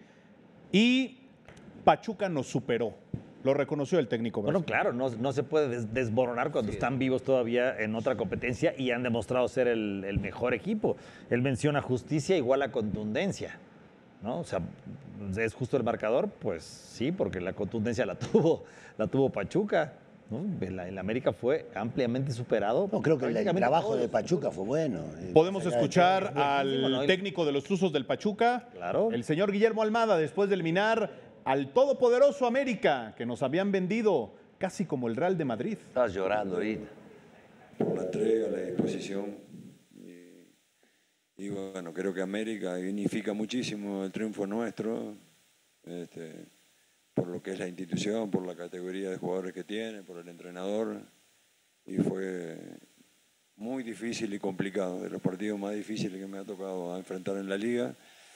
Y Pachuca nos superó. Lo reconoció el técnico. Bueno, brasileño. claro, no, no se puede des- desboronar cuando están vivos todavía en otra competencia y han demostrado ser el, el mejor equipo. Él menciona justicia igual a contundencia, ¿no? O sea, ¿es justo el marcador? Pues sí, porque la contundencia la tuvo, la tuvo Pachuca, ¿no? El, el América fue ampliamente superado. No, creo que el, el prácticamente trabajo todos de los Pachuca fue bueno. Eh, Podemos más allá de escuchar todo. al ¿no? técnico de los Tuzos del Pachuca, Claro. el señor Guillermo Almada, después de eliminar al todopoderoso América, que nos habían vendido casi como el Real de Madrid. Estabas llorando ahorita. Por la entrega, la disposición. Y, y bueno, creo que América dignifica muchísimo el triunfo nuestro, este, por lo que es la institución, por la categoría de jugadores que tiene, por el entrenador. Y fue muy difícil y complicado, de los partidos más difíciles que me ha tocado enfrentar en la liga.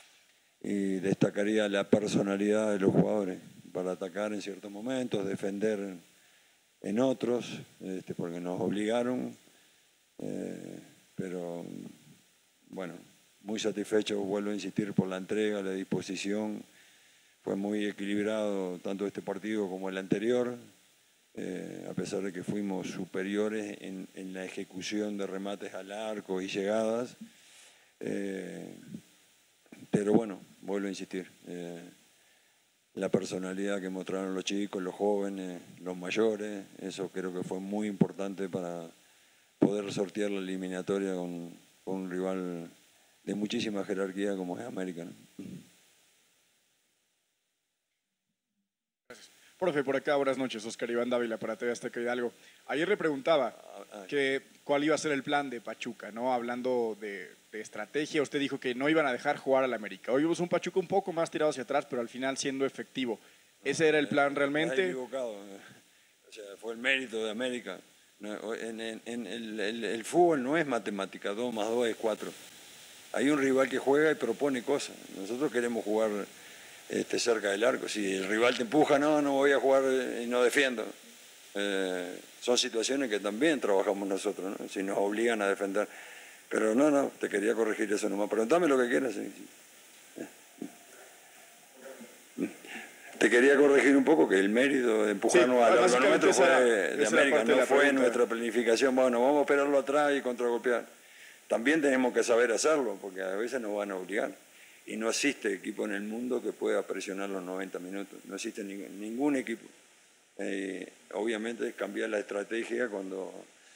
Y destacaría la personalidad de los jugadores para atacar en ciertos momentos, defender en otros, este, porque nos obligaron, eh, pero bueno, muy satisfecho, vuelvo a insistir, por la entrega, la disposición. Fue muy equilibrado tanto este partido como el anterior, eh, a pesar de que fuimos superiores en, en la ejecución de remates al arco y llegadas. Eh, pero bueno, vuelvo a insistir, eh, la personalidad que mostraron los chicos, los jóvenes, los mayores, eso creo que fue muy importante para poder sortear la eliminatoria con, con un rival de muchísima jerarquía como es América, ¿no? Profe, por acá, buenas noches. Oscar Iván Dávila para T V Azteca Hidalgo. Ayer le preguntaba que cuál iba a ser el plan de Pachuca, ¿no? Hablando de, de estrategia, usted dijo que no iban a dejar jugar al América. Hoy vimos un Pachuca un poco más tirado hacia atrás, pero al final siendo efectivo. ¿Ese era el plan realmente? Estás equivocado. O sea, fue el mérito de América. No, en, en, en el, el, el fútbol no es matemática, dos más dos es cuatro. Hay un rival que juega y propone cosas. Nosotros queremos jugar este, cerca del arco. Si el rival te empuja, no, no voy a jugar y no defiendo. Eh, son situaciones que también trabajamos nosotros, ¿no? Si nos obligan a defender. Pero no, no, te quería corregir eso nomás. Preguntame lo que quieras. Sí, sí. Te quería corregir un poco que el mérito de empujarnos sí, a los kilómetros fue de, de América, no fue pregunta. Nuestra planificación. Bueno, vamos a esperarlo atrás y contragolpear. También tenemos que saber hacerlo, porque a veces nos van a obligar. Y no existe equipo en el mundo que pueda presionar los noventa minutos. No existe ningún, ningún equipo. Eh, obviamente es cambiar la estrategia cuando,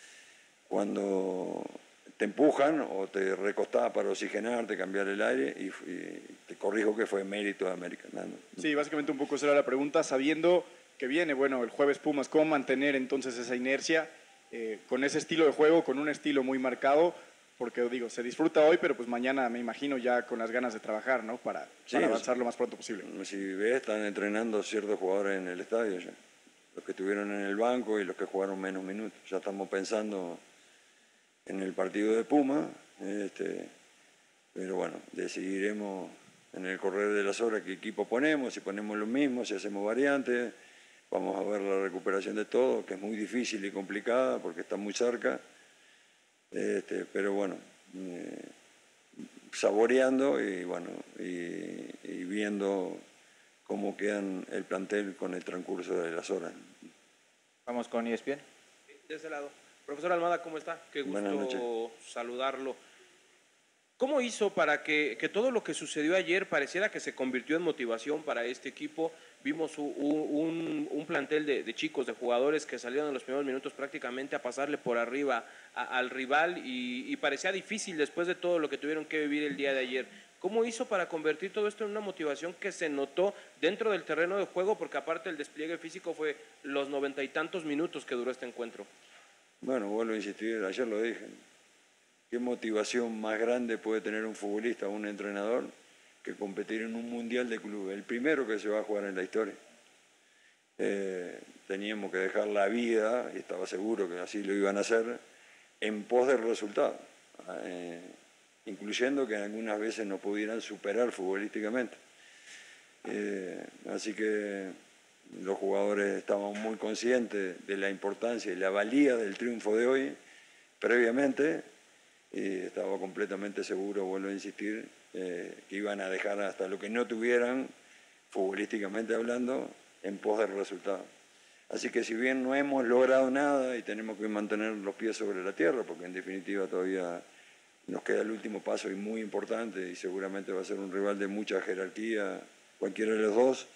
cuando te empujan o te recostás para oxigenarte, cambiar el aire y, y te corrijo que fue mérito de América. No, no. Sí, básicamente un poco esa era la pregunta, sabiendo que viene, bueno, el jueves Pumas, ¿cómo mantener entonces esa inercia eh, con ese estilo de juego, con un estilo muy marcado? Porque digo, se disfruta hoy, pero pues mañana me imagino ya con las ganas de trabajar, ¿no? Para, sí, para avanzar lo más pronto posible. Si ves, están entrenando ciertos jugadores en el estadio ya. Los que estuvieron en el banco y los que jugaron menos minutos. Ya estamos pensando en el partido de Puma, este, pero bueno, decidiremos en el correr de las horas qué equipo ponemos, si ponemos lo mismo, si hacemos variantes, vamos a ver la recuperación de todo, que es muy difícil y complicada porque está muy cerca, este, pero bueno, eh, saboreando y bueno, y, y viendo cómo quedan el plantel con el transcurso de las horas. Vamos con E S P N. De ese lado. Profesor Almada, ¿cómo está? Qué gusto saludarlo. ¿Cómo hizo para que, que todo lo que sucedió ayer pareciera que se convirtió en motivación para este equipo? Vimos un, un, un plantel de, de chicos, de jugadores que salieron en los primeros minutos prácticamente a pasarle por arriba a, al rival y, y parecía difícil después de todo lo que tuvieron que vivir el día de ayer. ¿Cómo hizo para convertir todo esto en una motivación que se notó dentro del terreno de juego? Porque aparte el despliegue físico fue los noventa y tantos minutos que duró este encuentro. Bueno, vuelvo a insistir, ayer lo dije. ¿Qué motivación más grande puede tener un futbolista o un entrenador que competir en un mundial de clubes? El primero que se va a jugar en la historia. Eh, teníamos que dejar la vida, y estaba seguro que así lo iban a hacer, en pos del resultado. Eh, incluyendo que algunas veces no pudieran superar futbolísticamente. Eh, así que los jugadores estaban muy conscientes de la importancia y la valía del triunfo de hoy previamente y estaba completamente seguro, vuelvo a insistir, eh, que iban a dejar hasta lo que no tuvieran, futbolísticamente hablando, en pos del resultado. Así que si bien no hemos logrado nada y tenemos que mantener los pies sobre la tierra, porque en definitiva todavía nos queda el último paso y muy importante y seguramente va a ser un rival de mucha jerarquía, cualquiera de los dos,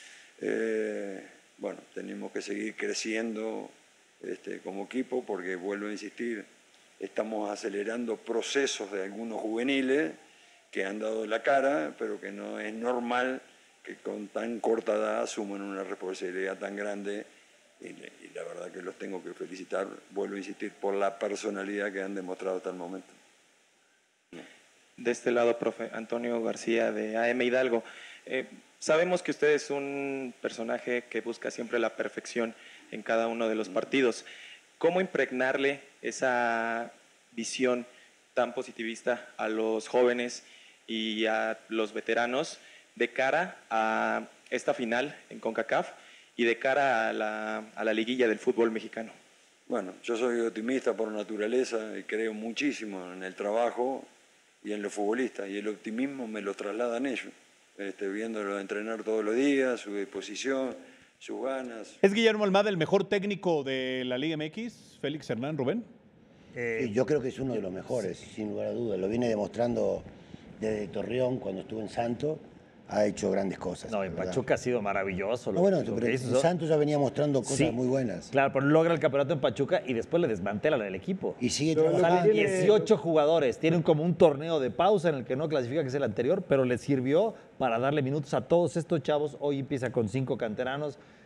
eh, bueno, tenemos que seguir creciendo este, como equipo porque, vuelvo a insistir, estamos acelerando procesos de algunos juveniles que han dado la cara, pero que no es normal que con tan corta edad asuman una responsabilidad tan grande y, y la verdad que los tengo que felicitar, vuelvo a insistir, por la personalidad que han demostrado hasta el momento. De este lado, profe, Antonio García de A M Hidalgo. Eh, sabemos que usted es un personaje que busca siempre la perfección en cada uno de los partidos. ¿Cómo impregnarle esa visión tan positivista a los jóvenes y a los veteranos de cara a esta final en CONCACAF y de cara a la, a la liguilla del fútbol mexicano? Bueno, yo soy optimista por naturaleza y creo muchísimo en el trabajo y en los futbolistas, y el optimismo me lo trasladan ellos, este, viéndolo entrenar todos los días, su disposición, sus ganas. ¿Es Guillermo Almada el mejor técnico de la Liga M X, Félix Hernán, Rubén? Eh, yo creo que es uno de los mejores, sí, sin lugar a dudas. Lo viene demostrando desde Torreón, cuando estuvo en Santos, ha hecho grandes cosas. No, en Pachuca ha sido maravilloso. No, bueno, pero en Santos ya venía mostrando cosas sí, muy buenas. Claro, pero logra el campeonato en Pachuca y después le desmantela el equipo. Y sigue trabajando. Salen dieciocho jugadores, tienen como un torneo de pausa en el que no clasifica, que es el anterior, pero le sirvió para darle minutos a todos estos chavos. Hoy empieza con cinco canteranos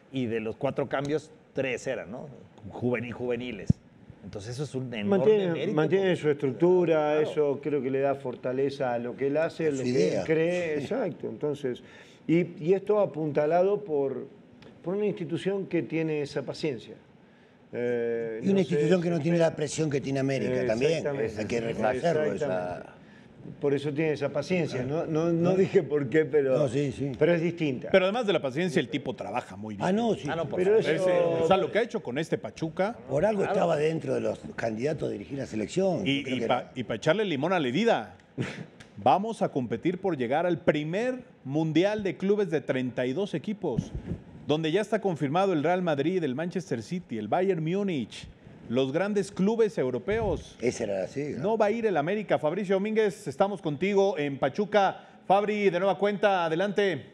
y de los cuatro cambios, tres eran, ¿no? Juvenil, juveniles. Entonces eso es un enorme Mantiene, mérito. mantiene su estructura, claro. Eso creo que le da fortaleza a lo que él hace, a lo que él cree, exacto. Entonces, y, y esto apuntalado por, por una institución que tiene esa paciencia. Eh, y una no institución sé, que no tiene la presión que tiene América también, hay que reconocerlo. Esa, por eso tiene esa paciencia, no, no, no dije por qué, pero, no, sí, sí. pero es distinta. Pero además de la paciencia, el tipo trabaja muy bien. Ah, no, sí. Ah, no, pero eso, ese, o sea, lo que ha hecho con este Pachuca. Por algo claro. estaba dentro de los candidatos a dirigir la selección. Y, y para pa echarle limón a la herida, vamos a competir por llegar al primer Mundial de Clubes de treinta y dos equipos, donde ya está confirmado el Real Madrid, el Manchester City, el Bayern Múnich, los grandes clubes europeos. Ese era así, ¿no? No va a ir el América. Fabricio Domínguez, estamos contigo en Pachuca. Fabri, de nueva cuenta, adelante.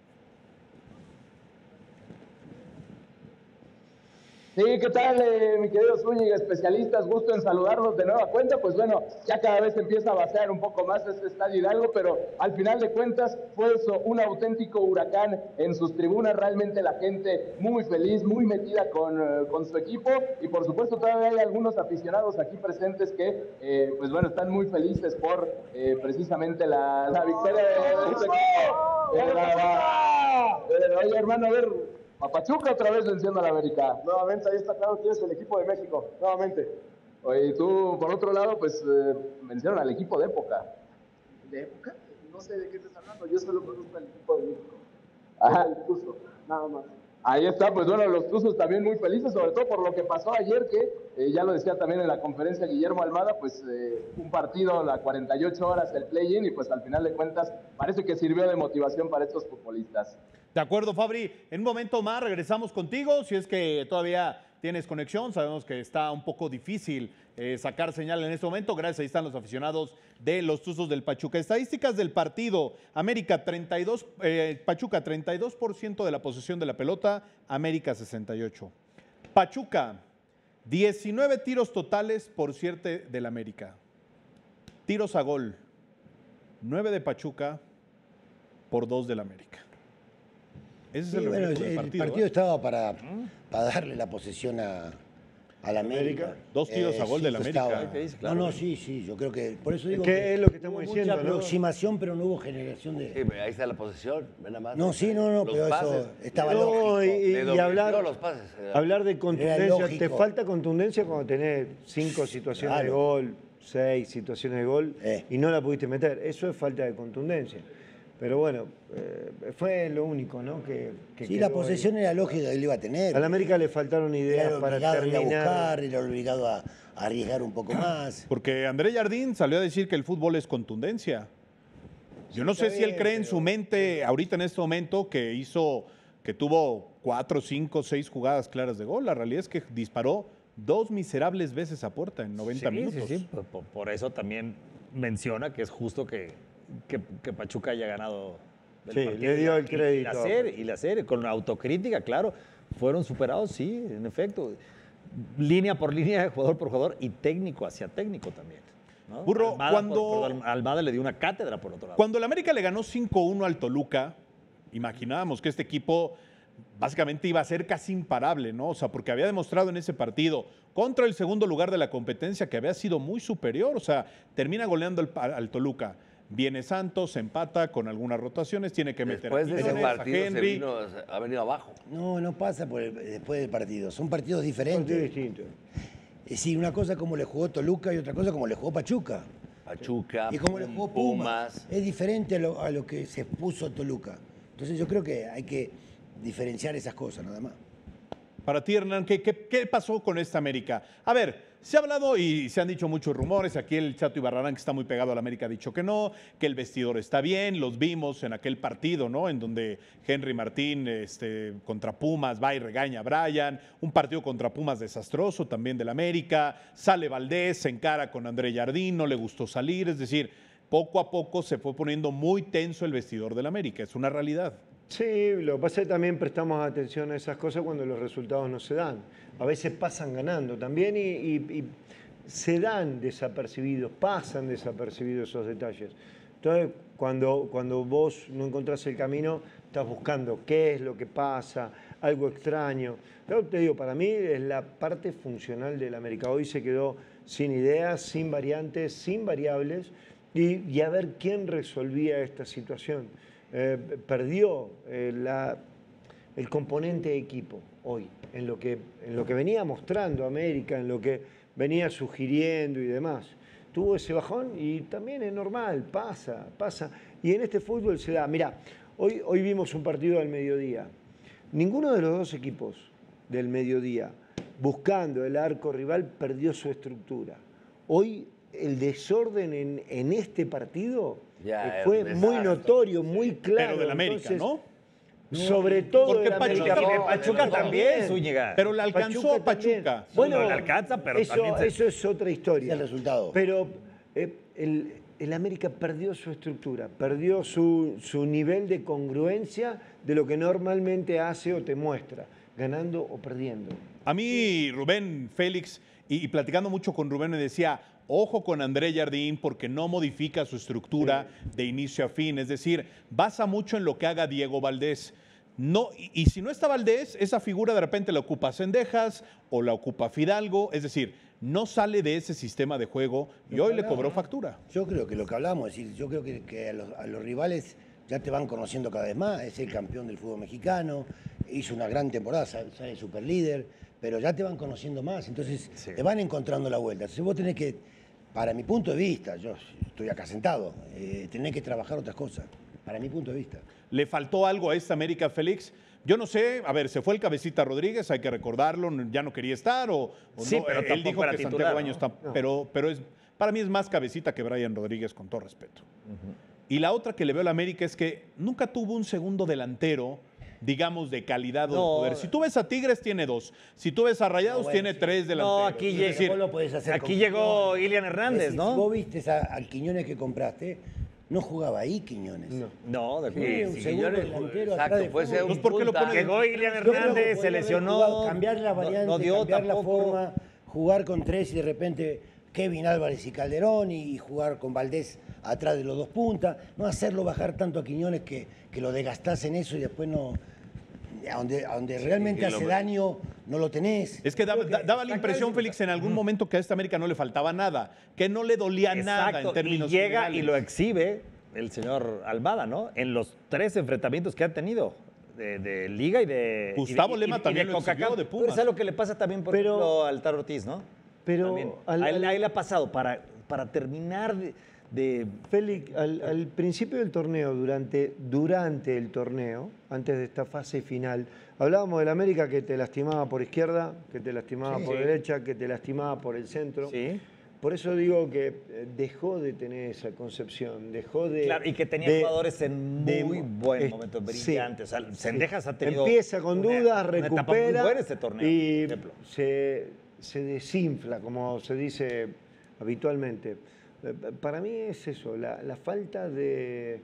Sí, ¿qué tal, eh, mi querido Zúñiga, especialistas? Gusto en saludarlos de nueva cuenta. Pues bueno, ya cada vez empieza a vaciar un poco más este Estadio Hidalgo, pero al final de cuentas fue eso, un auténtico huracán en sus tribunas. Realmente la gente muy feliz, muy metida con, uh, con su equipo. Y por supuesto todavía hay algunos aficionados aquí presentes que, eh, pues bueno, están muy felices por eh, precisamente la, la victoria de su equipo. Eh, la, la, eh, oye, hermano, a ver... A Pachuca otra vez venciendo a la América. Nuevamente, ahí está claro quién es el equipo de México. Nuevamente. Oye, y tú, por otro lado, pues eh, vencieron al equipo de época. ¿De época? No sé de qué estás hablando. Yo solo conozco al equipo de México. Ajá. El Tuzo, nada más. Ahí está, pues bueno, los Tuzos también muy felices, sobre todo por lo que pasó ayer, que eh, ya lo decía también en la conferencia Guillermo Almada, pues eh, un partido a cuarenta y ocho horas el play-in y pues al final de cuentas parece que sirvió de motivación para estos futbolistas. De acuerdo, Fabri. En un momento más regresamos contigo, si es que todavía tienes conexión. Sabemos que está un poco difícil eh, sacar señal en este momento. Gracias, ahí están los aficionados de los Tuzos del Pachuca. Estadísticas del partido. América treinta y dos, eh, Pachuca treinta y dos por ciento de la posesión de la pelota, América sesenta y ocho. Pachuca, diecinueve tiros totales por siete del América. Tiros a gol, nueve de Pachuca por dos del América. Ese sí, es el, bueno, del el partido, partido ¿eh? estaba para, para darle la posesión a, a la América. América. Dos tiros eh, a gol sí, del América. estaba, ¿Qué dice? Claro. No, no, sí, sí, yo creo que, por eso digo ¿Qué que es lo que estamos hubo diciendo, mucha ¿no? aproximación, pero no hubo generación de... Sí, ahí está la posesión, ven nada más. No, sí, no, no, Los pero pases. eso estaba No, lógico. y, y- Le y hablar, dominó los pases. hablar de Era contundencia. lógico. Te falta contundencia cuando tenés cinco situaciones Claro. de gol, seis situaciones de gol Eh. y no la pudiste meter. Eso es falta de contundencia. Pero bueno, eh, fue lo único, ¿no? Que, que Sí, quedó la posesión ahí. era lógica que él iba a tener. Al América le faltaron ideas Era para obligado a ir a terminar. buscar, era obligado a, a arriesgar un poco más. Porque André Jardín salió a decir que el fútbol es contundencia. Yo no sé está si él bien, cree en pero- su mente, ahorita en este momento, que hizo, que tuvo cuatro, cinco, seis jugadas claras de gol. La realidad es que disparó dos miserables veces a puerta en noventa Sí, minutos. Sí, sí, por, por- por eso también menciona que es justo que, que, que Pachuca haya ganado el Sí, partido. le dio el Y- crédito. Y la serie, y la serie, con la autocrítica, claro, fueron superados, sí, en efecto. Línea por línea, jugador por jugador y técnico hacia técnico también. ¿no? Burro, Almada, cuando- por- por- Almada le dio una cátedra por otro lado. Cuando el América le ganó cinco uno al Toluca, imaginábamos que este equipo básicamente iba a ser casi imparable, ¿no? O sea, porque había demostrado en ese partido contra el segundo lugar de la competencia que había sido muy superior. O sea, termina goleando al, al Toluca. Viene Santos, empata con algunas rotaciones, tiene que meter Después a de ese Quiñones, a partido se Henry. vino, ha venido abajo. No, no pasa por el- después del partido. Son partidos Partido diferentes. distinto. Es decir, una cosa como le jugó Toluca y otra cosa como le jugó Pachuca. Pachuca, Y como le jugó Pumas. Pumas. Es diferente a lo, a lo que se puso Toluca. Entonces yo creo que hay que diferenciar esas cosas nada más. Para ti, Hernán, ¿qué, qué, qué pasó con esta América? A ver, se ha hablado y se han dicho muchos rumores. Aquí el Chato Ibarrarán, que está muy pegado a la América, ha dicho que no, que el vestidor está bien. Los vimos en aquel partido, ¿no? En donde Henry Martín este, contra Pumas va y regaña a Brian. Un partido contra Pumas desastroso también del América. Sale Valdés, se encara con André Jardín, no le gustó salir. Es decir, poco a poco se fue poniendo muy tenso el vestidor del América. Es una realidad. Sí, lo que pasa es que también prestamos atención a esas cosas cuando los resultados no se dan. A veces pasan ganando también y, y- y se dan desapercibidos, pasan desapercibidos esos detalles. Entonces, cuando, cuando vos no encontrás el camino, estás buscando qué es lo que pasa, algo extraño. Yo te digo, para mí es la parte funcional del América. Hoy se quedó sin ideas, sin variantes, sin variables, y, y a ver quién resolvía esta situación. Eh, perdió eh, la, el componente equipo hoy, en lo, que, en lo que venía mostrando América, en lo que venía sugiriendo y demás. Tuvo ese bajón y también es normal, pasa, pasa. Y en este fútbol se da. Mirá, hoy, hoy vimos un partido al mediodía. Ninguno de los dos equipos del mediodía, buscando el arco rival, perdió su estructura. Hoy el desorden en, en este partido Ya, eh, fue es un muy desastre. notorio, muy claro. Pero del América, Entonces, ¿no? Sobre todo Porque del América. Pachuca, Y de no, Pachuca no, también, no. Zúñiga. Pero le alcanzó a también. Pachuca. Bueno, No le alcanza, pero eso, también se- eso es otra historia. Es el resultado. Pero eh, el, el América perdió su estructura, perdió su, su nivel de congruencia de lo que normalmente hace o te muestra, ganando o perdiendo. A mí, Rubén, Félix, y, y platicando mucho con Rubén, me decía, ojo con André Jardín porque no modifica su estructura de inicio a fin. Es decir, basa mucho en lo que haga Diego Valdés. No, y, y si no está Valdés, esa figura de repente la ocupa Cendejas o la ocupa Fidalgo. Es decir, no sale de ese sistema de juego y hoy le cobró factura. Yo creo que lo que hablamos, es decir, yo creo que, que a, los, a los rivales ya te van conociendo cada vez más. Es el campeón del fútbol mexicano, hizo una gran temporada, sale, sale super líder, pero ya te van conociendo más, entonces te van encontrando la vuelta. Entonces vos tenés que, para mi punto de vista, yo estoy acá sentado, eh, tenés que trabajar otras cosas, para mi punto de vista. ¿Le faltó algo a esta América, Félix? Yo no sé, a ver, se fue el Cabecita Rodríguez, hay que recordarlo, ya no quería estar o, o Sí, no. pero Él tampoco dijo era que titular, Santiago ¿no? Baños está, No. pero, pero es, para mí es más Cabecita que Brian Rodríguez, con todo respeto. Y la otra que le veo a la América es que nunca tuvo un segundo delantero, digamos, de calidad o No. de poder. Si tú ves a Tigres, tiene dos. Si tú ves a Rayados, No, bueno, tiene sí. tres delanteros. No, aquí, Es llega- decir, Vos lo podés hacer aquí con llegó Quiñones. Ilian Hernández, Es decir, ¿no? Si vos viste a- al Quiñones que compraste, no jugaba ahí Quiñones. No. No, de Sí, acuerdo. un Sí, segundo Quiñones, delantero exacto, atrás de puede ser fútbol. un Pues, ¿por qué lo punta. ponen? Llegó Ilian Yo creo que Hernández, se podría haber lesionó. jugado, cambiar la no- variante, no dio cambiar la tampoco. forma, jugar con tres y de repente Kevin Álvarez y Calderón y jugar con Valdés atrás de los dos puntas. No hacerlo bajar tanto a Quiñones que, que lo desgastás en eso y después no... A donde, a donde realmente que lo- hace daño, no lo tenés. Es que daba, Creo da- daba la sacar impresión, el- Félix, en algún momento que a esta América no le faltaba nada, que no le dolía nada Exacto, en términos y llega generales. y lo exhibe el señor Almada, ¿no? En los tres enfrentamientos que han tenido de, de Liga y de Gustavo y de- Lema y- y también de lo exhibió CONCACAF. de Pero Pumas. es algo que le pasa también, por Pero- ejemplo, al Taro Ortiz, ¿no? Pero También. al- a, él, al- a él le ha pasado para, para terminar de... de- Félix, al, al principio del torneo, durante, durante el torneo, antes de esta fase final, hablábamos del América que te lastimaba por izquierda, que te lastimaba Sí. por Sí. derecha, que te lastimaba por el centro. Sí. Por eso digo que eh, dejó de tener esa concepción, dejó de... Claro, y que tenía de- jugadores en de- muy buen es- momento, sí, brillantes. O sea, sí. Cendejas ha tenido... Empieza con una- dudas, una etapa muy recupera buena este torneo, y por ejemplo. se, se desinfla, como se dice habitualmente. Eh, Para mí es eso, la, la falta de,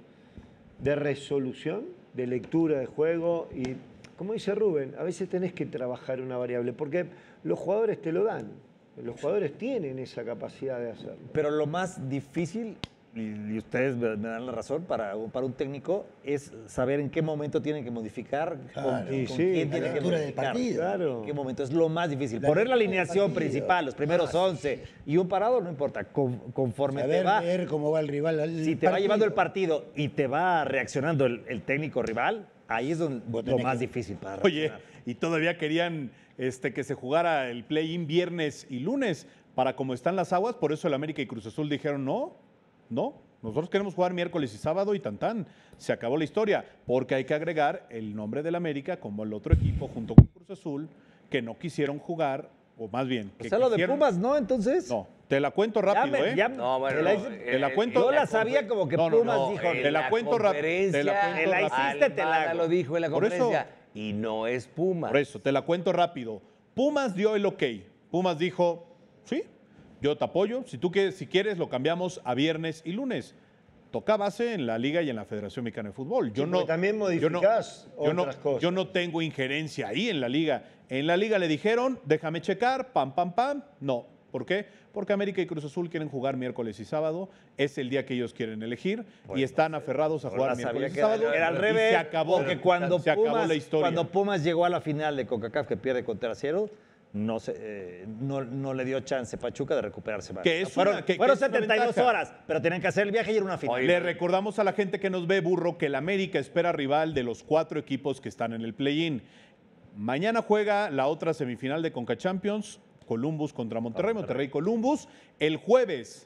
de resolución, de lectura de juego y, como dice Rubén, a veces tenés que trabajar una variable, porque los jugadores te lo dan, los jugadores tienen esa capacidad de hacerlo. Pero lo más difícil, y, y ustedes me, me dan la razón, para, para un técnico es saber en qué momento tienen que modificar, con, Claro. con Y quién sí, tienen la que lectura del modificar. partido. Claro. En qué momento es lo más difícil. La Poner la lectura del alineación partido. principal, los primeros Ah, once y un parado, no importa. Con- conforme Saber te va, ver cómo va el rival. al si te va partido. llevando el partido y te va reaccionando el, el técnico rival, ahí es donde, Vos lo tenés más que- difícil para Oye, reaccionar. y todavía querían este, que se jugara el play-in viernes y lunes para como están las aguas, por eso el América y Cruz Azul dijeron no, no, nosotros queremos jugar miércoles y sábado y tan tan, se acabó la historia, porque hay que agregar el nombre del América como el otro equipo junto con Cruz Azul que no quisieron jugar, o más bien, O que sea, lo de quisieron- Pumas, ¿no? Entonces. No, te la cuento Ya rápido, me- ¿eh? ya- No, bueno, te la no, hice- te la eh, cuento- Yo en la confer- sabía como que No, no, Pumas no, dijo. en Te la cuento rap- te la cuento Te la hiciste, te la- Almada lo dijo en la Por eso- conferencia y no es Pumas. Por eso, te la cuento rápido. Pumas dio el ok. Pumas dijo, sí, yo te apoyo. Si tú quieres, si quieres, lo cambiamos a viernes y lunes. Toca base en la Liga y en la Federación Mexicana de Fútbol. Yo Sí, no, porque también yo no- modificás yo no, otras cosas. yo no tengo injerencia ahí en la Liga. En la Liga le dijeron, déjame checar, pam, pam, pam. No, ¿Por qué? Porque América y Cruz Azul quieren jugar miércoles y sábado. Es el día que ellos quieren elegir y están aferrados a jugar miércoles y sábado. Era al y revés. se acabó. Porque cuando se acabó Pumas, la historia. cuando Pumas llegó a la final de CONCACAF que pierde contra Cero, no, se, eh, no, no le dio chance Pachuca de recuperarse más. Que es fueron una- que- fueron que es una setenta y dos ventaja. horas, pero tenían que hacer el viaje y era una final. Le recordamos a la gente que nos ve, Burro, que el América espera rival de los cuatro equipos que están en el play-in. Mañana juega la otra semifinal de Conca Champions, Columbus contra Monterrey, Monterrey Columbus. El jueves,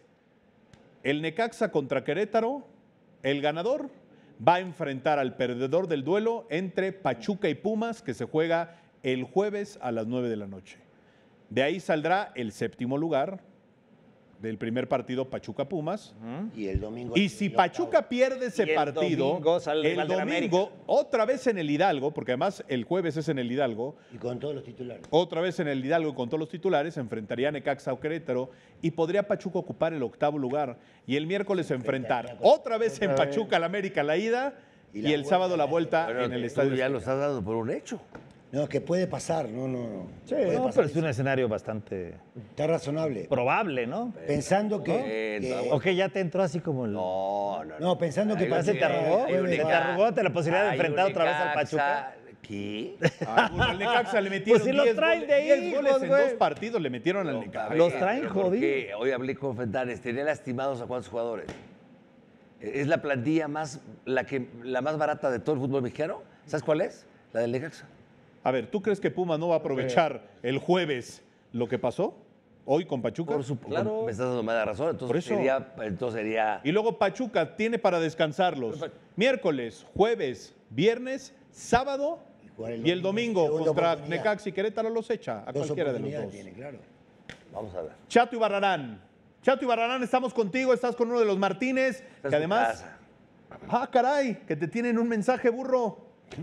el Necaxa contra Querétaro. El ganador va a enfrentar al perdedor del duelo entre Pachuca y Pumas, que se juega el jueves a las nueve de la noche. De ahí saldrá el séptimo lugar del primer partido Pachuca-Pumas. Y el domingo. Y si Pachuca pierde ese Y el partido, domingo sale el el rival del domingo, otra vez en el Hidalgo, porque además el jueves es en el Hidalgo, Y con todos los titulares. otra vez en el Hidalgo con todos los titulares, se enfrentaría a Necaxa o Querétaro y podría Pachuca ocupar el octavo lugar. Y el miércoles enfrentar otra vez en otra vez. Pachuca al América la ida y, la el vuelta sábado la ya vuelta Bueno, en el tú estadio. ya Azteca. lo estás dando por un hecho. No, que puede pasar, no, no, no. Sí, Puede no, pasar. pero es un escenario bastante Está razonable. probable, ¿no? Pensando que, Eh, que- O que ya te entró así como el... No, no, no, pensando que Hay ¿Ya se te arrugó? hay un ¿Se te Necaxa, arrugó ante la posibilidad de hay enfrentar un otra vez al Necaxa. Pachuca? ¿Qué? Ah, bueno, al Necaxa le metieron Pues si los diez traen goles, de ahí, diez goles en güey. dos partidos, le metieron al Necaxa. Los traen Pero jodidos. porque hoy hablé con Fentanes, tenía lastimados a cuántos jugadores. Es la plantilla más, la que, la más barata de todo el fútbol mexicano. ¿Sabes cuál es? La del Necaxa. A ver, ¿tú crees que Pumas no va a aprovechar el jueves lo que pasó hoy con Pachuca? Por supuesto. Me estás dando mala razón. Entonces Por eso. sería, entonces sería. Y luego Pachuca tiene para descansarlos miércoles, jueves, viernes, sábado y el domingo Segunda contra oportunidad. Necaxa y Querétaro los echa a dos cualquiera de los oportunidades dos. tiene, claro. Vamos a ver. Chato Ibarrarán. Chato Ibarrarán, estamos contigo, estás con uno de los Martínez, Esta es que tu además... casa. Ah, caray, que te tienen un mensaje, burro.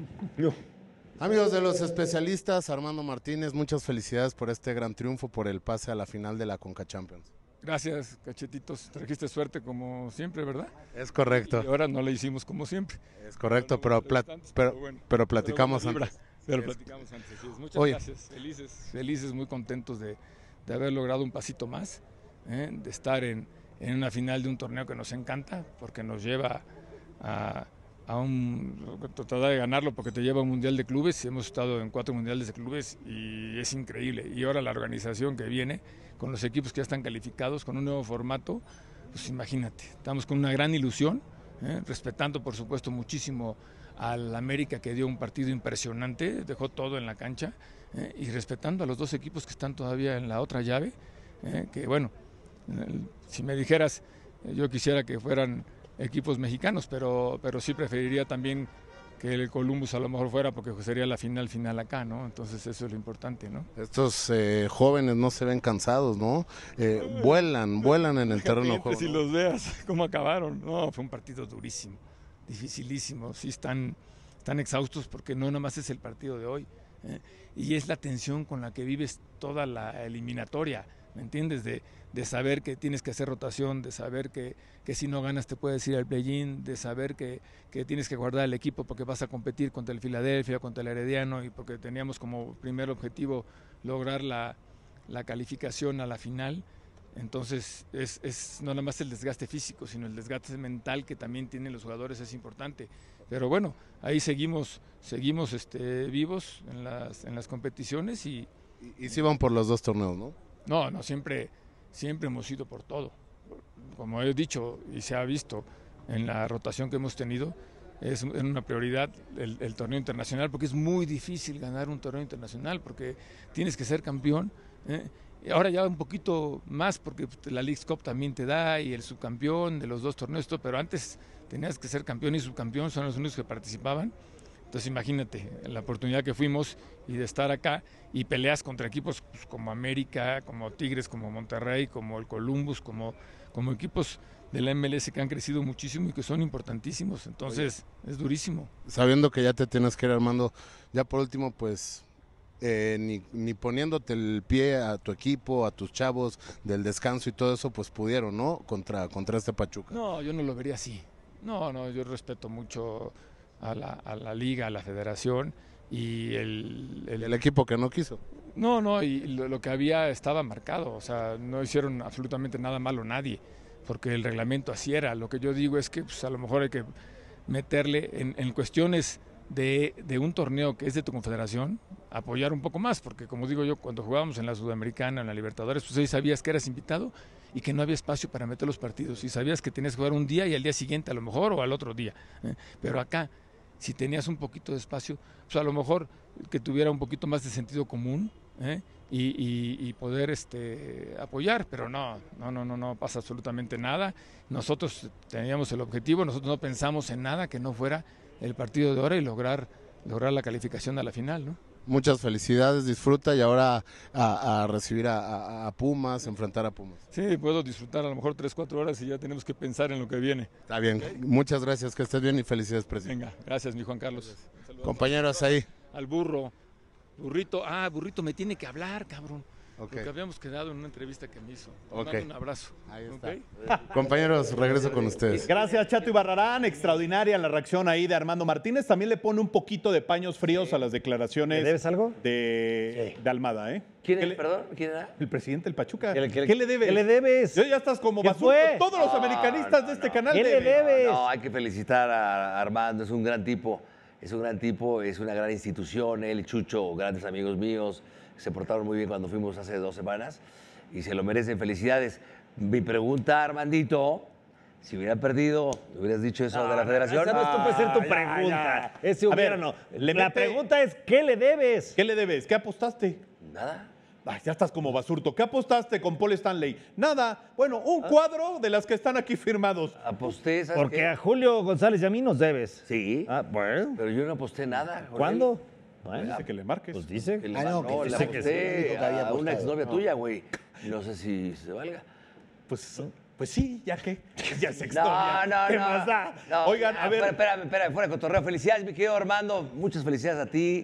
Amigos de los especialistas, Armando Martínez, muchas felicidades por este gran triunfo, por el pase a la final de la Conca Champions. Gracias, cachetitos. Trajiste suerte como siempre, ¿verdad? Es correcto. Y ahora no la hicimos como siempre. Es correcto, pero, pla- Antes, pero, bueno. pero platicamos Pero buena antes. vibra, Pero Es- platicamos antes. así es. Muchas Oye. gracias. Felices, felices, muy contentos de, de haber logrado un pasito más, ¿eh? De estar en, en una final de un torneo que nos encanta, porque nos lleva a, a un... tratar de ganarlo porque te lleva a un mundial de clubes. Hemos estado en cuatro mundiales de clubes y es increíble. Y ahora la organización que viene, con los equipos que ya están calificados, con un nuevo formato, pues imagínate, estamos con una gran ilusión, ¿eh? Respetando por supuesto muchísimo al América, que dio un partido impresionante, dejó todo en la cancha, ¿eh? Y respetando a los dos equipos que están todavía en la otra llave, ¿eh? Que bueno, el- si me dijeras, eh, yo quisiera que fueran equipos mexicanos, pero, pero sí preferiría también que el Columbus a lo mejor fuera, porque sería la final final acá, ¿no? Entonces eso es lo importante, ¿no? Estos eh, jóvenes no se ven cansados, ¿no? Eh, vuelan, vuelan en el terreno de Fíjate, juego. Si ¿no? los veas, cómo acabaron. No, fue un partido durísimo, dificilísimo. Sí están, están exhaustos porque no nada más es el partido de hoy, ¿eh? Y es la tensión con la que vives toda la eliminatoria, ¿me entiendes? De, de saber que tienes que hacer rotación, de saber que, que si no ganas te puedes ir al play-in, de saber que, que tienes que guardar el equipo porque vas a competir contra el Filadelfia, contra el Herediano, y porque teníamos como primer objetivo lograr la, la calificación a la final. Entonces es, es no nada más el desgaste físico, sino el desgaste mental que también tienen los jugadores, es importante. Pero bueno, ahí seguimos, seguimos este, vivos en las, en las competiciones y... Y, y sí van por los dos torneos, ¿no? No, no, siempre, siempre hemos ido por todo. Como he dicho y se ha visto en la rotación que hemos tenido, es una prioridad el, el torneo internacional, porque es muy difícil ganar un torneo internacional, porque tienes que ser campeón, ¿eh? Y ahora ya un poquito más, porque la Leagues Cup también te da, y el subcampeón de los dos torneos, todo, pero antes tenías que ser campeón y subcampeón, son los únicos que participaban. Entonces imagínate la oportunidad que fuimos y de estar acá y peleas contra equipos pues, como América, como Tigres, como Monterrey, como el Columbus, como, como equipos de la M L S que han crecido muchísimo y que son importantísimos. Entonces es durísimo. Sabiendo que ya te tienes que ir, Armando, ya por último, pues, eh, ni, ni poniéndote el pie a tu equipo, a tus chavos, del descanso y todo eso, pues pudieron, ¿no? Contra, contra este Pachuca. No, yo no lo vería así. No, no, yo respeto mucho a la, a la liga, a la federación y el, el equipo que no quiso. No, no, y lo, lo que había estaba marcado, o sea, no hicieron absolutamente nada malo nadie, porque el reglamento así era. Lo que yo digo es que pues, a lo mejor hay que meterle en, en cuestiones de, de un torneo que es de tu confederación, apoyar un poco más, porque como digo yo, cuando jugábamos en la Sudamericana, en la Libertadores, pues ahí sabías que eras invitado y que no había espacio para meter los partidos, y sabías que tenías que jugar un día y al día siguiente a lo mejor, o al otro día, ¿eh? Pero acá, si tenías un poquito de espacio, pues a lo mejor que tuviera un poquito más de sentido común, ¿eh? y, y, y poder este, apoyar, pero no, no, no, no, no pasa absolutamente nada. Nosotros teníamos el objetivo, nosotros no pensamos en nada que no fuera el partido de ahora y lograr, lograr la calificación a la final, ¿no? Muchas felicidades, disfruta y ahora a, a recibir a, a, a Pumas, enfrentar a Pumas. Sí, puedo disfrutar a lo mejor tres, cuatro horas y ya tenemos que pensar en lo que viene. Está bien, okay. Muchas gracias, que estés bien y felicidades, presidente. Venga, gracias, mi Juan Carlos. Compañeros ahí. Al burro. Burrito, ah, Burrito me tiene que hablar, cabrón. Okay. Lo que habíamos quedado en una entrevista que me hizo. Okay. Un abrazo. Ahí está. Okay. Compañeros, regreso con ustedes. Gracias, Chato Ibarrarán. Extraordinaria la reacción ahí de Armando Martínez. También le pone un poquito de paños fríos sí. a las declaraciones. ¿Le debes algo? De, sí. de Almada, ¿eh? ¿Quién es, le, perdón? ¿Quién era? El presidente del Pachuca. ¿Qué, qué, ¿Qué le debes? ¿Qué le debes? Yo ya estás como basurto. Todos los no, americanistas no, de este no. canal ¿Qué deben. le debes? No, no, hay que felicitar a Armando. Es un gran tipo. Es un gran tipo, es una gran institución. Él y Chucho, grandes amigos míos, se portaron muy bien cuando fuimos hace dos semanas y se lo merecen. Felicidades. Mi pregunta, Armandito, si hubiera perdido, ¿le hubieras dicho eso no, de la federación? Esa no ah, puede ser tu ya, pregunta. ya. Ese hubiera ver, no. Le la mete... pregunta es, ¿qué le debes? ¿Qué le debes? ¿Qué apostaste? Nada. Ay, ya estás como basurto. ¿Qué apostaste con Paul Stanley? Nada. Bueno, un cuadro de las que están aquí firmados. Aposté, ¿sabes Porque qué? a Julio González y a mí nos debes. Sí. Ah, bueno. Pero yo no aposté nada. ¿Cuándo? Bueno, dice que le marques. Pues dice. Que le Ah, no, no, que le dice aposté que sí, que había a una apostado. exnovia No. tuya, güey. No sé si se valga. Pues, pues sí, ya que. Ya es No, exnovia. no, ¿Qué no. más da? No, Oigan, ya, a ver. Espérame, espérame, espérame, fuera de cotorreo. Felicidades, mi querido Armando. Muchas felicidades a ti,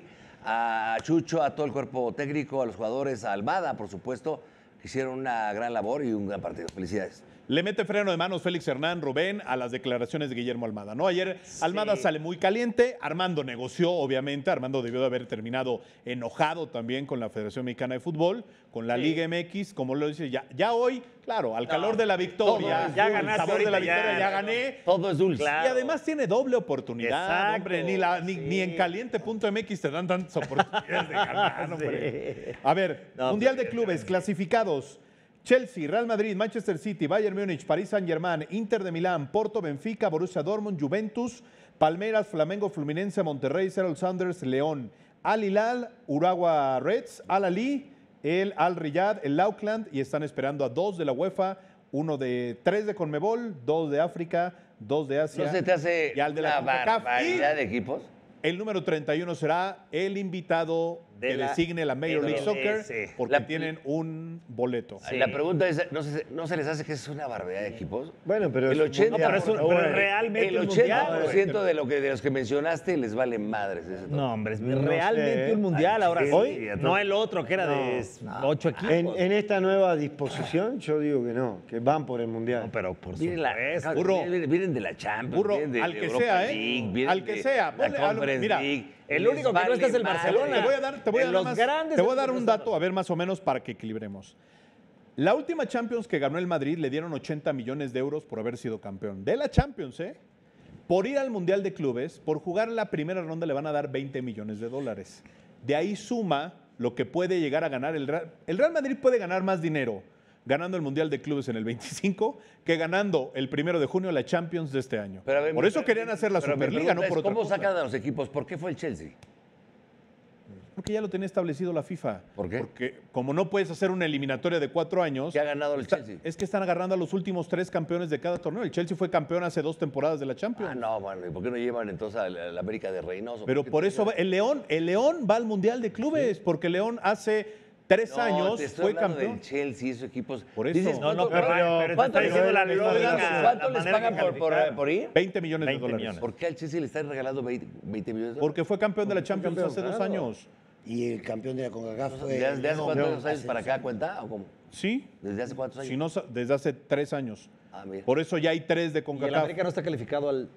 a Chucho, a todo el cuerpo técnico, a los jugadores, a Almada, por supuesto, que hicieron una gran labor y un gran partido. Felicidades. Le mete freno de manos Félix Hernán Rubén a las declaraciones de Guillermo Almada, ¿no? Ayer sí. Almada sale muy caliente, Armando negoció, obviamente, Armando debió de haber terminado enojado también con la Federación Mexicana de Fútbol, con la sí. Liga M X, como lo dice, ya, ya hoy, claro, al calor no, de la victoria, ya al sabor de la victoria, ya, ya gané. Todo es dulce. Claro. Y además tiene doble oportunidad, Exacto, hombre, ni, la, ni, sí. ni en caliente punto M X te dan tantas oportunidades de ganar, hombre. Sí. A ver, no, Mundial pero, de Clubes, clasificados. Chelsea, Real Madrid, Manchester City, Bayern Múnich, París Saint-Germain, Inter de Milán, Porto, Benfica, Borussia Dortmund, Juventus, Palmeiras, Flamengo, Fluminense, Monterrey, Seattle Sounders, León, Al Hilal, Urawa Reds, Al Ahly, el Al Riyad, el Auckland y están esperando a dos de la UEFA, uno de tres de Conmebol, dos de África, dos de Asia. ¿No se te hace y al de una la barbaridad de equipos? El número treinta y uno será el invitado de que la designe la Major League Soccer porque la, tienen un boleto. Sí. La pregunta es, ¿no se, ¿no se les hace que es una barbaridad de equipos? Bueno, pero el ochenta, no, pero, eso, pero realmente el ochenta por ciento de, lo que, de los que mencionaste les vale madres. Ese no, hombre, es no realmente sé. un mundial ahora sí, hoy, sí, no el otro que era de no, ocho equipos. En, en esta nueva disposición yo digo que no, que van por el mundial. No, pero por vienen, la, burro, vienen, vienen de la Champions, burro, vienen de, al de que Europa sea, League, ¿eh? Al que de, sea. La Conference mira, League. El único que no está es el Barcelona. Te voy a dar, te voy a dar, más, te voy a dar un dato, a ver más o menos para que equilibremos. La última Champions que ganó el Madrid le dieron ochenta millones de euros por haber sido campeón. De la Champions, ¿eh? Por ir al Mundial de Clubes, por jugar la primera ronda le van a dar veinte millones de dólares. De ahí suma lo que puede llegar a ganar el Real. El Real Madrid puede ganar más dinero ganando el Mundial de Clubes en el veinticinco que ganando el primero de junio la Champions de este año. Pero ver, por eso pero, querían hacer la Superliga, no por otra ¿Cómo cosa. sacan a los equipos? ¿Por qué fue el Chelsea? Porque ya lo tenía establecido la FIFA. ¿Por qué? Porque como no puedes hacer una eliminatoria de cuatro años... ¿Qué ha ganado el está, Chelsea? Es que están agarrando a los últimos tres campeones de cada torneo. El Chelsea fue campeón hace dos temporadas de la Champions. Ah, no, bueno, ¿y por qué no llevan entonces a la América de Reynoso? Pero por eso va, el León, el León va al Mundial de Clubes, ¿sí? Porque León hace... Tres no, años te estoy fue hablando campeón. del Chelsea y sus equipos. Por eso. Dices, no, no, pero, pero, pero ¿cuánto, está diciendo la lógica, ¿cuánto les pagan por, por, por ir? veinte millones veinte de dólares. millones. ¿Por qué al Chelsea le están regalando veinte, veinte millones de dólares? Porque fue campeón de la Champions campeón, hace claro. dos años. Y el campeón de la CONCACAF fue... ¿Desde hace no, cuántos no, años para acá cuenta o cómo? Sí. ¿Desde hace cuántos años? Si no, desde hace tres años. Ah, mira. Por eso ya hay tres de ¿Y el CONCACAF. América no está calificado al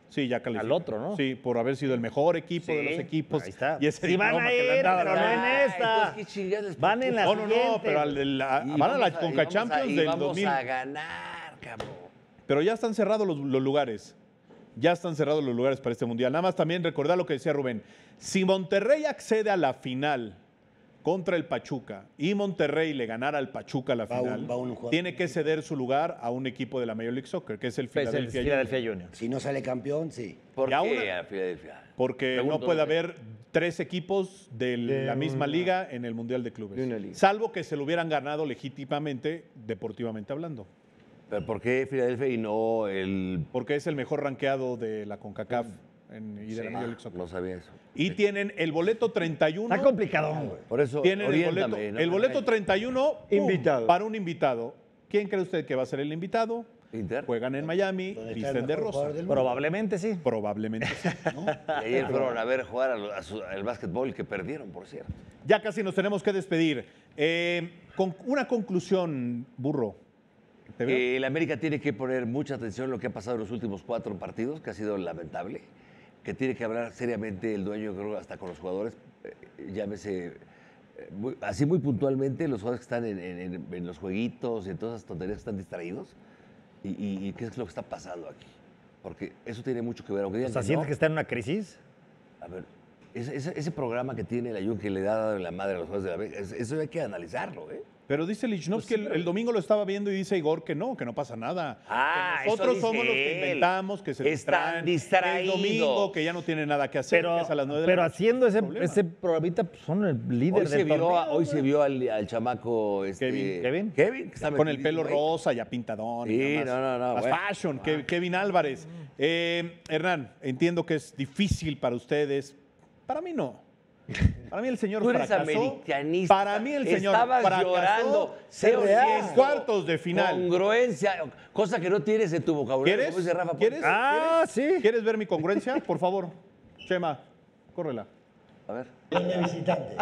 Sí, ya calificó. Al otro, ¿no? Sí, por haber sido el mejor equipo de Sí, los equipos. ahí está. Y ese Sí van diploma a que le han ir, dado pero la- no en esta. ¿Qué chingados? Van en la No, no, no, siguiente. pero al- la- Y van a vamos la y Conca vamos a- Champions y del vamos dos mil. a ganar, cabrón. Pero ya están cerrados los, los lugares. Ya están cerrados los lugares para este mundial. Nada más también recordar lo que decía Rubén. Si Monterrey accede a la final contra el Pachuca y Monterrey le ganara al Pachuca la Va un- final, va un jugador. tiene que ceder su lugar a un equipo de la Major League Soccer, que es el Pues el Philadelphia, Philadelphia Union. Union. Si no sale campeón, sí. ¿Por Y aún- qué a Filadelfia? Porque Pregunto, no puede no sé. haber tres equipos de la De misma una- liga en el Mundial de Clubes. de una liga. Salvo que se lo hubieran ganado legítimamente, deportivamente hablando. ¿Pero por qué Filadelfia y no el...? Porque es el mejor rankeado de la CONCACAF en- y de la Sí, Major League Soccer. no sabía eso. Y tienen el boleto treinta y uno. Está complicadón, güey. Por eso, Tienen el oriéntame, boleto, ¿no? el boleto treinta y uno ¡pum! Invitado. Para un invitado. ¿Quién cree usted que va a ser el invitado? Inter. Juegan en Miami, Donde está el visten de mejor rosa. jugador del mundo. Probablemente sí. Probablemente sí. Y ayer fueron a ver jugar a lo- a su- al básquetbol que perdieron, por cierto. Ya casi nos tenemos que despedir. Eh, con una conclusión, Burro. ¿Te veo? Eh, el América tiene que poner mucha atención en lo que ha pasado en los últimos cuatro partidos, que ha sido lamentable, que tiene que hablar seriamente el dueño, creo, hasta con los jugadores, eh, llámese, eh, muy- así muy puntualmente, los jugadores que están en, en- en- en los jueguitos y en todas esas tonterías que están distraídos, y, y- y qué es lo que está pasando aquí. Porque eso tiene mucho que ver. Aunque digan O sea, que ¿sientes no, que está en una crisis? a ver, ese, ese- ese programa que tiene el Ayun que le da la madre a los jugadores de la América, es- eso hay que analizarlo, ¿eh? Pero dice Lichnowsky que el, el domingo lo estaba viendo y dice Igor que no, que no pasa nada. Ah, que nosotros eso dice somos los que él. inventamos, que se Están distraen, que es distraídos. domingo, que ya no tienen nada que hacer, Pero, que es a las nueve de pero la noche. haciendo ese, Problema. ese programita, pues, son el líder Hoy se del vio, torneo. a- hoy se güey. vio al, al chamaco este, Kevin. ¿Kevin? Kevin, que está Con el pelo metidísimo ahí. rosa, ya pintadón. y Sí, nada más. no, no, no, Más bueno. fashion, Ke- Kevin Álvarez. Eh, Hernán, entiendo que es difícil para ustedes. Para mí no. Para mí el señor Tú eres fracasó. americanista. Para mí el señor Estabas fracasó llorando. Sé en honesto. cuartos de final. Congruencia, cosa que no tienes en tu vocabulario. ¿Quieres? como dice Rafa ¿Quieres? Puente. Ah, ¿Quieres? sí. ¿Quieres ver mi congruencia? Por favor. Chema, córrela. A ver. Gol de visitante.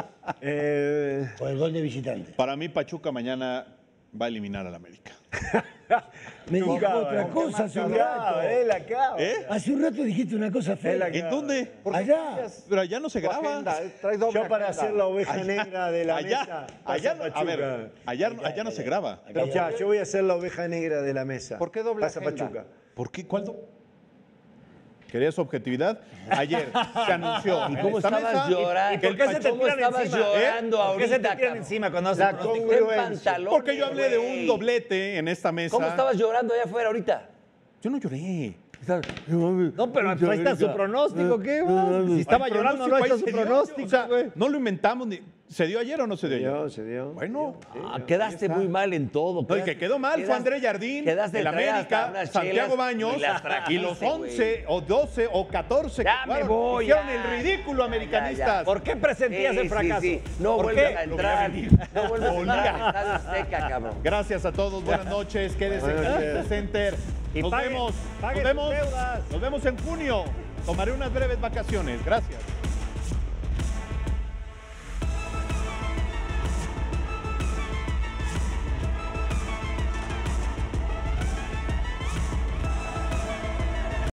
Eh, O el gol de visitante. Para mí Pachuca mañana va a eliminar al América. Me dijo acaba, otra él cosa hace un acaba, rato. él acaba. ¿Eh? Hace un rato dijiste una cosa fea. ¿En dónde? Allá. Pero allá no se Tu graba. agenda, traes doble Yo para agenda. ser la oveja Allá- negra de la allá, mesa. allá, pasa no- a ver, Pachuca. allá, allá no se graba. Ya, yo voy a ser la oveja negra de la mesa. ¿Por qué doble Pasa agenda? Pachuca. ¿Por qué? ¿Cuál? do- ¿Quería su objetividad? Ayer se anunció. ¿Y en cómo esta estabas mesa llorando? que el ¿Por qué se te Pachuca- ¿Cómo tiran estabas encima? llorando ¿Por qué se te ahorita, tiran cabrón? encima cuando haces La pronóstico? En congruencia. pantalones, Porque yo hablé de un güey. doblete en esta mesa. ¿Cómo estabas llorando allá afuera ahorita? Yo no lloré. No, pero ahí está su pronóstico, ¿qué? güey? Si estaba Ay, llorando, no ahí está su se dio. pronóstico, O sea, güey. no lo inventamos. Ni... ¿Se dio ayer o no se dio ayer? Se dio, se dio. Bueno. Ah, quedaste muy mal en todo. No, el que quedó mal fue André Jardín, quedaste el de traer hasta América, unas Santiago chelas Baños y las trajiste, y los güey. once o doce o catorce que Ya me jugaron, voy, hicieron ya. el ridículo americanistas. Ya, ya. ¿Por qué presentías Sí, el sí, fracaso? sí. No ¿Por vuelves qué? a entrar. No vuelves a entrar al Estadio Azteca, cabrón. Gracias a todos, buenas noches, quédense en Caliente Center. Y Nos paguen- vemos, paguen nos vemos, sus deudas. nos vemos en junio. Tomaré unas breves vacaciones. Gracias.